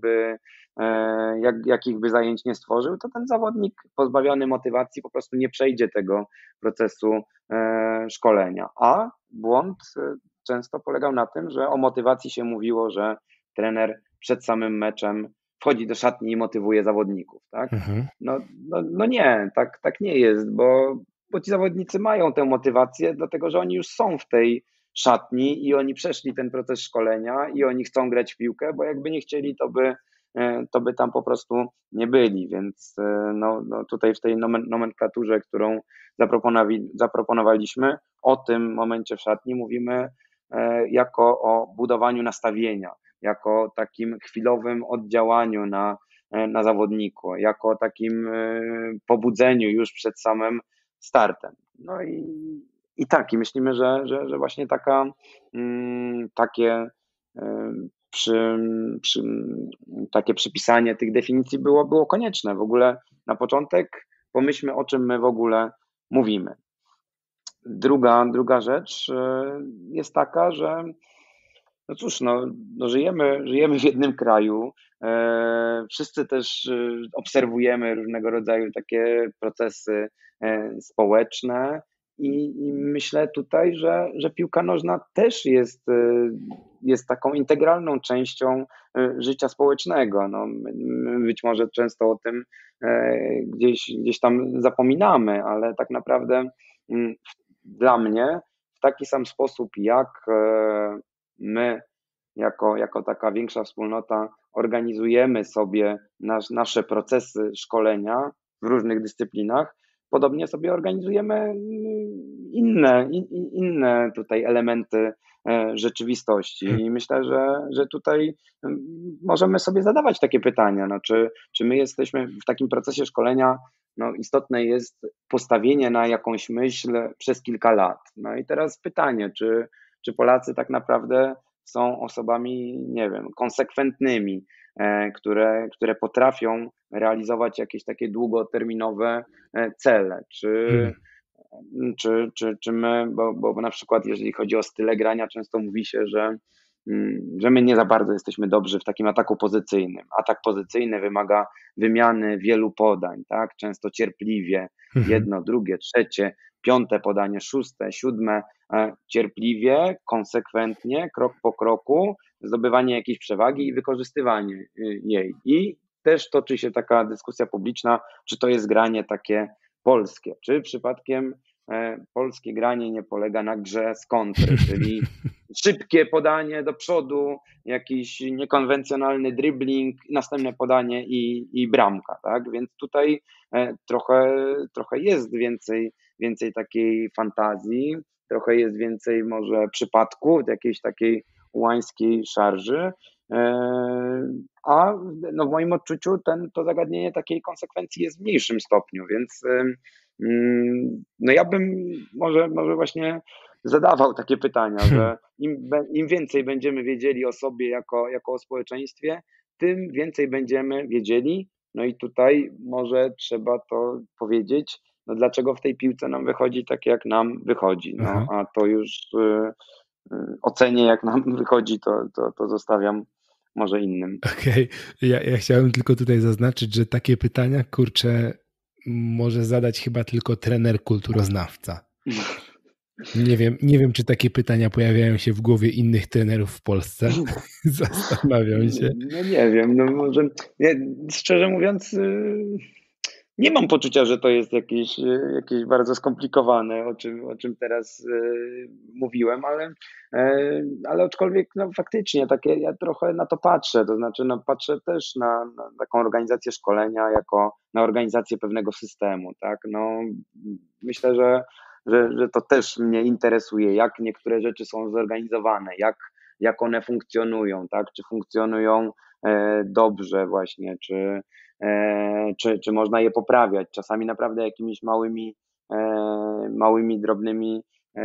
jakich by zajęć nie stworzył, to ten zawodnik pozbawiony motywacji po prostu nie przejdzie tego procesu szkolenia. A błąd często polegał na tym, że o motywacji się mówiło, że trener przed samym meczem wchodzi do szatni i motywuje zawodników, tak?
Mhm.
No nie, tak nie jest, bo ci zawodnicy mają tę motywację, dlatego że oni już są w tej szatni i oni przeszli ten proces szkolenia i oni chcą grać w piłkę, bo jakby nie chcieli, to by tam po prostu nie byli, więc no tutaj w tej nomenklaturze, którą zaproponowaliśmy, o tym momencie w szatni mówimy jako o budowaniu nastawienia, jako takim chwilowym oddziałaniu na zawodniku, jako takim pobudzeniu już przed samym startem. No i tak, i myślimy, że właśnie takie przy, przy, takie przypisanie tych definicji było konieczne. W ogóle na początek pomyślmy, o czym my w ogóle mówimy. Druga rzecz jest taka, że no cóż, żyjemy w jednym kraju, wszyscy też obserwujemy różnego rodzaju takie procesy społeczne i myślę tutaj, że piłka nożna też jest taką integralną częścią życia społecznego. No, my być może często o tym gdzieś tam zapominamy, ale tak naprawdę dla mnie w taki sam sposób, jak my jako taka większa wspólnota organizujemy sobie nasze procesy szkolenia w różnych dyscyplinach, podobnie sobie organizujemy inne tutaj elementy rzeczywistości. I myślę, że tutaj możemy sobie zadawać takie pytania, no, czy my jesteśmy w takim procesie szkolenia, no, istotne jest postawienie na jakąś myśl przez kilka lat. No i teraz pytanie, czy Polacy tak naprawdę są osobami, nie wiem, konsekwentnymi, które potrafią realizować jakieś takie długoterminowe cele, czy my, bo na przykład jeżeli chodzi o style grania, często mówi się, że my nie za bardzo jesteśmy dobrzy w takim ataku pozycyjnym. Atak pozycyjny wymaga wymiany wielu podań, tak? Często cierpliwie, jedno, drugie, trzecie, piąte podanie, szóste, siódme, cierpliwie, konsekwentnie, krok po kroku, zdobywanie jakiejś przewagi i wykorzystywanie jej. I też toczy się taka dyskusja publiczna, czy to jest granie takie polskie, czy przypadkiem polskie granie nie polega na grze z kontry, czyli szybkie podanie do przodu, jakiś niekonwencjonalny dribbling, następne podanie i bramka, tak? Więc tutaj trochę jest więcej takiej fantazji, trochę jest więcej może przypadku, jakiejś takiej łańskiej szarży, a no w moim odczuciu to zagadnienie takiej konsekwencji jest w mniejszym stopniu, więc no ja bym może właśnie zadawał takie pytania, że im więcej będziemy wiedzieli o sobie jako o społeczeństwie, tym więcej będziemy wiedzieli. No i tutaj może trzeba to powiedzieć, no dlaczego w tej piłce nam wychodzi tak, jak nam wychodzi. No a to już ocenię, jak nam wychodzi, to zostawiam może innym.
Okej. Ja chciałem tylko tutaj zaznaczyć, że takie pytania, kurczę, może zadać chyba tylko trener kulturoznawca. Nie wiem, czy takie pytania pojawiają się w głowie innych trenerów w Polsce. Zastanawiam się.
No nie wiem, no może szczerze mówiąc nie mam poczucia, że to jest jakieś bardzo skomplikowane, o czym teraz mówiłem, ale aczkolwiek no faktycznie ja trochę na to patrzę, to znaczy no, patrzę też na taką organizację szkolenia jako na organizację pewnego systemu, tak, no myślę, że to też mnie interesuje, jak niektóre rzeczy są zorganizowane, jak one funkcjonują, tak, czy funkcjonują dobrze właśnie, czy można je poprawiać. Czasami naprawdę jakimiś małymi drobnymi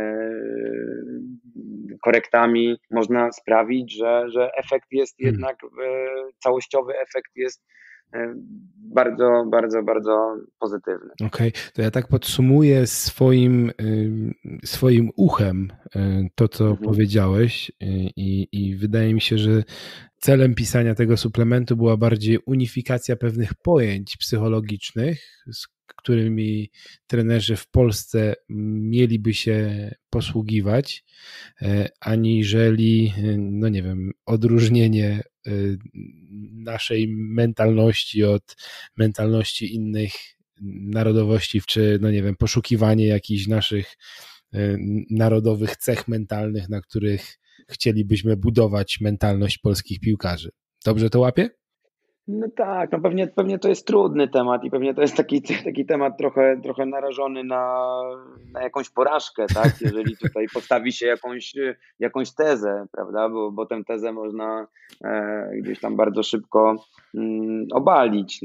korektami można sprawić, że efekt jest jednak, całościowy efekt jest bardzo, bardzo, bardzo pozytywny.
Okej, to ja tak podsumuję swoim uchem to, co powiedziałeś i wydaje mi się, że celem pisania tego suplementu była bardziej unifikacja pewnych pojęć psychologicznych, z którymi trenerzy w Polsce mieliby się posługiwać, aniżeli, no nie wiem, odróżnienie naszej mentalności od mentalności innych narodowości, czy no nie wiem, poszukiwanie jakichś naszych narodowych cech mentalnych, na których chcielibyśmy budować mentalność polskich piłkarzy. Dobrze to łapie?
No tak, no pewnie to jest trudny temat i pewnie to jest taki temat trochę narażony na jakąś porażkę, tak? Jeżeli tutaj postawi się jakąś tezę, prawda? Bo tę tezę można gdzieś tam bardzo szybko obalić.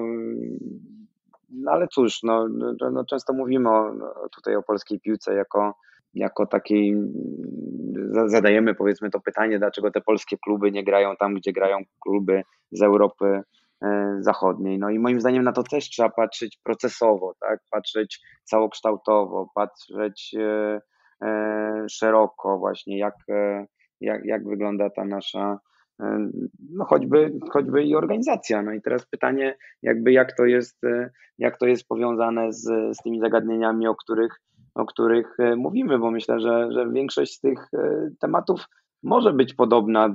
No ale cóż, no często mówimy tutaj o polskiej piłce jako takiej, zadajemy powiedzmy to pytanie, dlaczego te polskie kluby nie grają tam, gdzie grają kluby z Europy Zachodniej. No i moim zdaniem na to też trzeba patrzeć procesowo, tak? Patrzeć całokształtowo, patrzeć szeroko właśnie, jak wygląda ta nasza no choćby i organizacja. No i teraz pytanie, jakby jak to jest powiązane z tymi zagadnieniami, o których mówimy, bo myślę, że większość z tych tematów może być podobna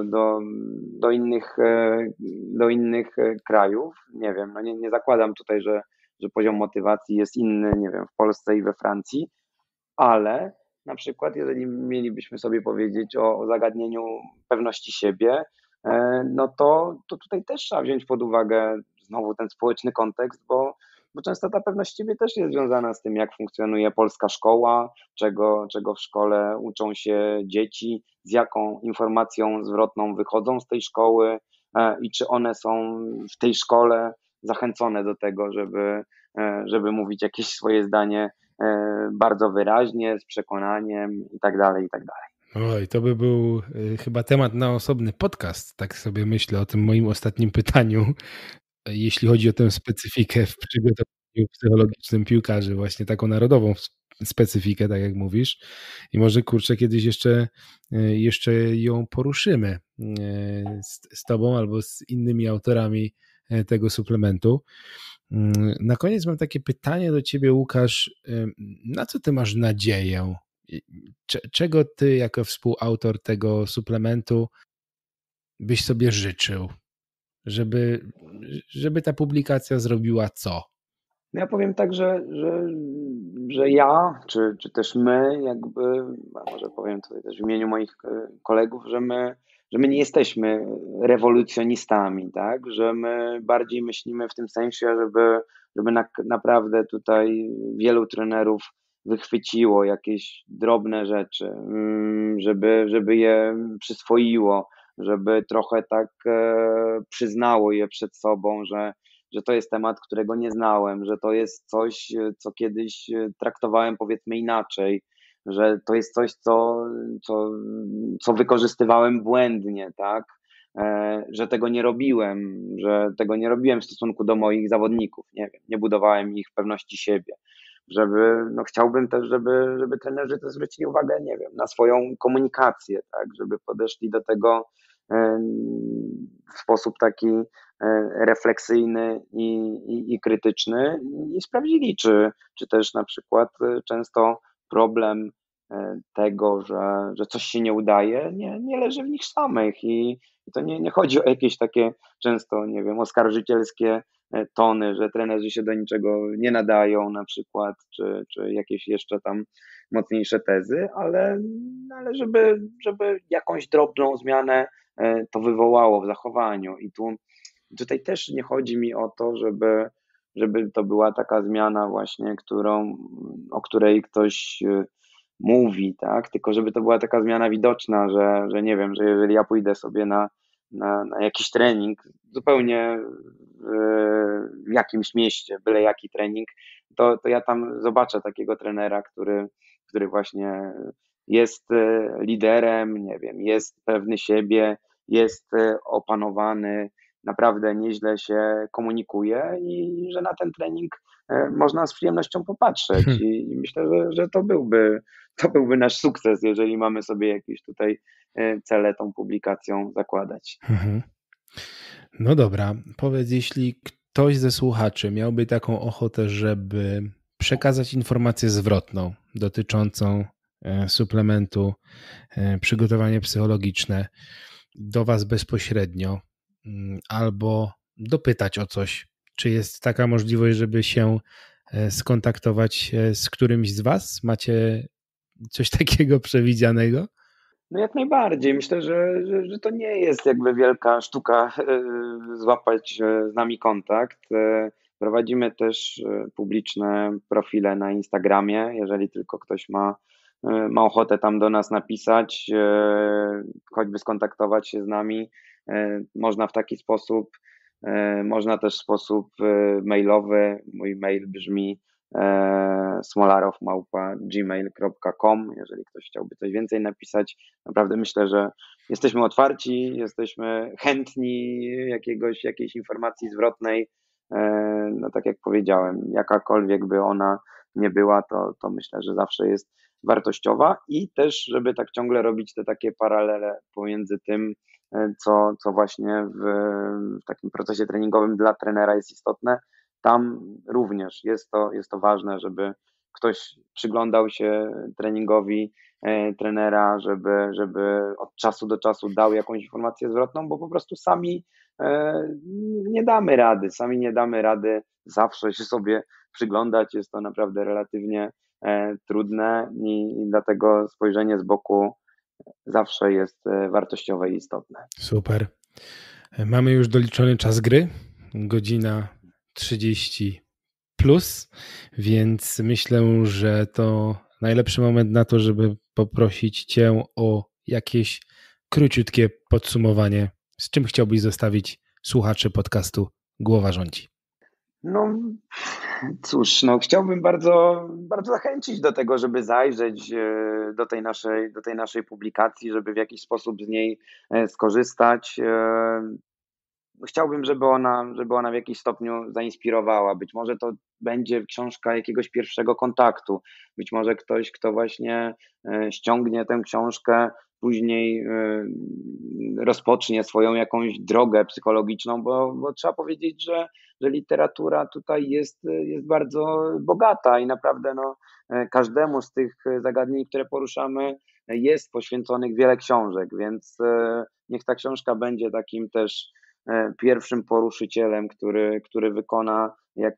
do innych krajów. Nie wiem, no nie zakładam tutaj, że poziom motywacji jest inny, nie wiem, w Polsce i we Francji, ale na przykład jeżeli mielibyśmy sobie powiedzieć o zagadnieniu pewności siebie, no to tutaj też trzeba wziąć pod uwagę znowu ten społeczny kontekst, bo często ta pewność siebie też jest związana z tym, jak funkcjonuje polska szkoła, czego w szkole uczą się dzieci, z jaką informacją zwrotną wychodzą z tej szkoły i czy one są w tej szkole zachęcone do tego, żeby mówić jakieś swoje zdanie bardzo wyraźnie, z przekonaniem i tak dalej, i tak dalej.
Oj, to by był chyba temat na osobny podcast, tak sobie myślę o tym moim ostatnim pytaniu, jeśli chodzi o tę specyfikę w przygotowaniu psychologicznym piłkarzy, właśnie taką narodową specyfikę, tak jak mówisz. I może kurczę, kiedyś jeszcze ją poruszymy z tobą albo z innymi autorami tego suplementu. Na koniec mam takie pytanie do ciebie, Łukasz. Na co ty masz nadzieję? Czego ty jako współautor tego suplementu byś sobie życzył? Żeby ta publikacja zrobiła co?
Ja powiem tak, że ja, czy też my, jakby, a może powiem tutaj też w imieniu moich kolegów, że my nie jesteśmy rewolucjonistami, tak? Że my bardziej myślimy w tym sensie, żeby naprawdę tutaj wielu trenerów wychwyciło jakieś drobne rzeczy, żeby je przyswoiło, żeby trochę tak przyznało je przed sobą, że to jest temat, którego nie znałem, że to jest coś, co kiedyś traktowałem powiedzmy inaczej, że to jest coś, co wykorzystywałem błędnie, tak? Że tego nie robiłem w stosunku do moich zawodników, nie wiem, nie budowałem ich pewności siebie. Chciałbym też, żeby trenerzy też zwrócili uwagę, nie wiem, na swoją komunikację, tak? Żeby podeszli do tego w sposób taki refleksyjny i krytyczny i sprawdzili, czy też na przykład często problem tego, że coś się nie udaje, nie leży w nich samych i to nie chodzi o jakieś takie często, nie wiem, oskarżycielskie tony, że trenerzy się do niczego nie nadają na przykład, czy jakieś jeszcze tam mocniejsze tezy, ale żeby jakąś drobną zmianę to wywołało w zachowaniu i tutaj też nie chodzi mi o to, żeby to była taka zmiana właśnie, o której ktoś mówi, tak? Tylko żeby to była taka zmiana widoczna, że nie wiem, że jeżeli ja pójdę sobie na jakiś trening, zupełnie w jakimś mieście, byle jaki trening, to ja tam zobaczę takiego trenera, który właśnie jest liderem, nie wiem, jest pewny siebie, jest opanowany, naprawdę nieźle się komunikuje i że na ten trening można z przyjemnością popatrzeć i myślę, że to byłby nasz sukces, jeżeli mamy sobie jakieś tutaj cele tą publikacją zakładać.
No dobra, powiedz, jeśli ktoś ze słuchaczy miałby taką ochotę, żeby przekazać informację zwrotną dotyczącą suplementu przygotowanie psychologiczne do Was bezpośrednio albo dopytać o coś, czy jest taka możliwość, żeby się skontaktować z którymś z Was? Macie coś takiego przewidzianego?
No jak najbardziej. Myślę, że to nie jest jakby wielka sztuka złapać z nami kontakt. Prowadzimy też publiczne profile na Instagramie. Jeżeli tylko ktoś ma ochotę tam do nas napisać, choćby skontaktować się z nami, można w taki sposób, można też w sposób mailowy. Mój mail brzmi smolarow@gmail.com. Jeżeli ktoś chciałby coś więcej napisać, naprawdę myślę, że jesteśmy otwarci, jesteśmy chętni jakiejś informacji zwrotnej. No tak jak powiedziałem, jakakolwiek by ona nie była, to myślę, że zawsze jest wartościowa i też, żeby tak ciągle robić te takie paralele pomiędzy tym, co właśnie w takim procesie treningowym dla trenera jest istotne. Tam również jest to ważne, żeby ktoś przyglądał się treningowi trenera, żeby od czasu do czasu dał jakąś informację zwrotną, bo po prostu sami nie damy rady zawsze się sobie przyglądać. Jest to naprawdę relatywnie trudne i dlatego spojrzenie z boku zawsze jest wartościowe i istotne.
Super. Mamy już doliczony czas gry, godzina 30 plus, więc myślę, że to najlepszy moment na to, żeby poprosić Cię o jakieś króciutkie podsumowanie, z czym chciałbyś zostawić słuchaczy podcastu Głowa Rządzi.
No cóż, chciałbym bardzo, bardzo zachęcić do tego, żeby zajrzeć do tej naszej publikacji, żeby w jakiś sposób z niej skorzystać. Chciałbym, żeby ona w jakiś stopniu zainspirowała. Być może to będzie książka jakiegoś pierwszego kontaktu. Być może ktoś, kto właśnie ściągnie tę książkę, później rozpocznie swoją jakąś drogę psychologiczną, bo trzeba powiedzieć, że literatura tutaj jest bardzo bogata i naprawdę każdemu z tych zagadnień, które poruszamy, jest poświęconych wiele książek, więc niech ta książka będzie takim też pierwszym poruszycielem, który wykona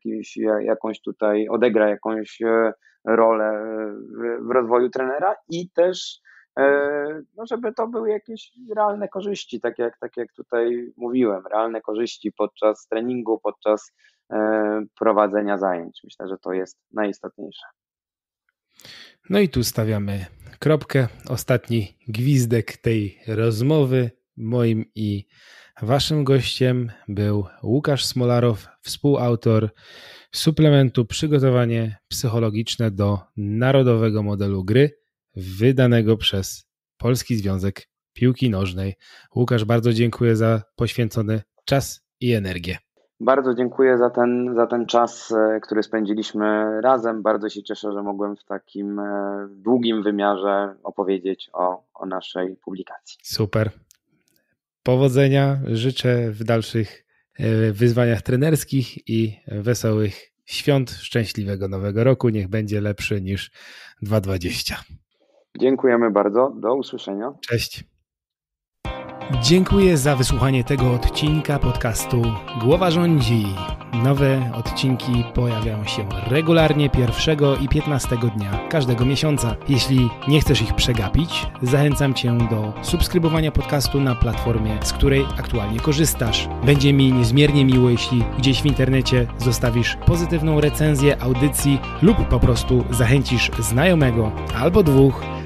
odegra jakąś rolę w rozwoju trenera i też żeby to były jakieś realne korzyści, tak jak tutaj mówiłem, realne korzyści podczas treningu, podczas prowadzenia zajęć. Myślę, że to jest najistotniejsze.
No i tu stawiamy kropkę. Ostatni gwizdek tej rozmowy. Moim i Waszym gościem był Łukasz Smolarow, współautor suplementu Przygotowanie psychologiczne do Narodowego Modelu Gry, wydanego przez Polski Związek Piłki Nożnej. Łukasz, bardzo dziękuję za poświęcony czas i energię.
Bardzo dziękuję za ten czas, który spędziliśmy razem. Bardzo się cieszę, że mogłem w takim długim wymiarze opowiedzieć o naszej publikacji.
Super. Powodzenia życzę w dalszych wyzwaniach trenerskich i wesołych świąt, szczęśliwego nowego roku. Niech będzie lepszy niż 2020.
Dziękujemy bardzo. Do usłyszenia.
Cześć. Dziękuję za wysłuchanie tego odcinka podcastu Głowa Rządzi. Nowe odcinki pojawiają się regularnie 1 i 15 dnia każdego miesiąca. Jeśli nie chcesz ich przegapić, zachęcam Cię do subskrybowania podcastu na platformie, z której aktualnie korzystasz. Będzie mi niezmiernie miło, jeśli gdzieś w internecie zostawisz pozytywną recenzję audycji lub po prostu zachęcisz znajomego albo dwóch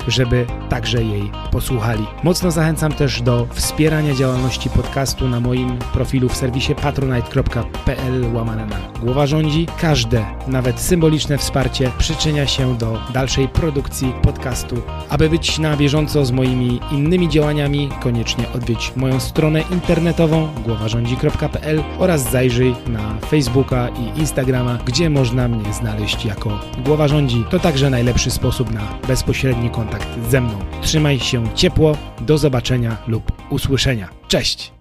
żeby także jej posłuchali. Mocno zachęcam też do wspierania działalności podcastu na moim profilu w serwisie patronite.pl/Głowa Rządzi. Każde, nawet symboliczne wsparcie przyczynia się do dalszej produkcji podcastu. Aby być na bieżąco z moimi innymi działaniami, koniecznie odwiedź moją stronę internetową głowarządzi.pl oraz zajrzyj na Facebooka i Instagrama, gdzie można mnie znaleźć jako Głowa Rządzi. To także najlepszy sposób na bezpośredni kontakt ze mną. Trzymaj się ciepło, do zobaczenia lub usłyszenia. Cześć!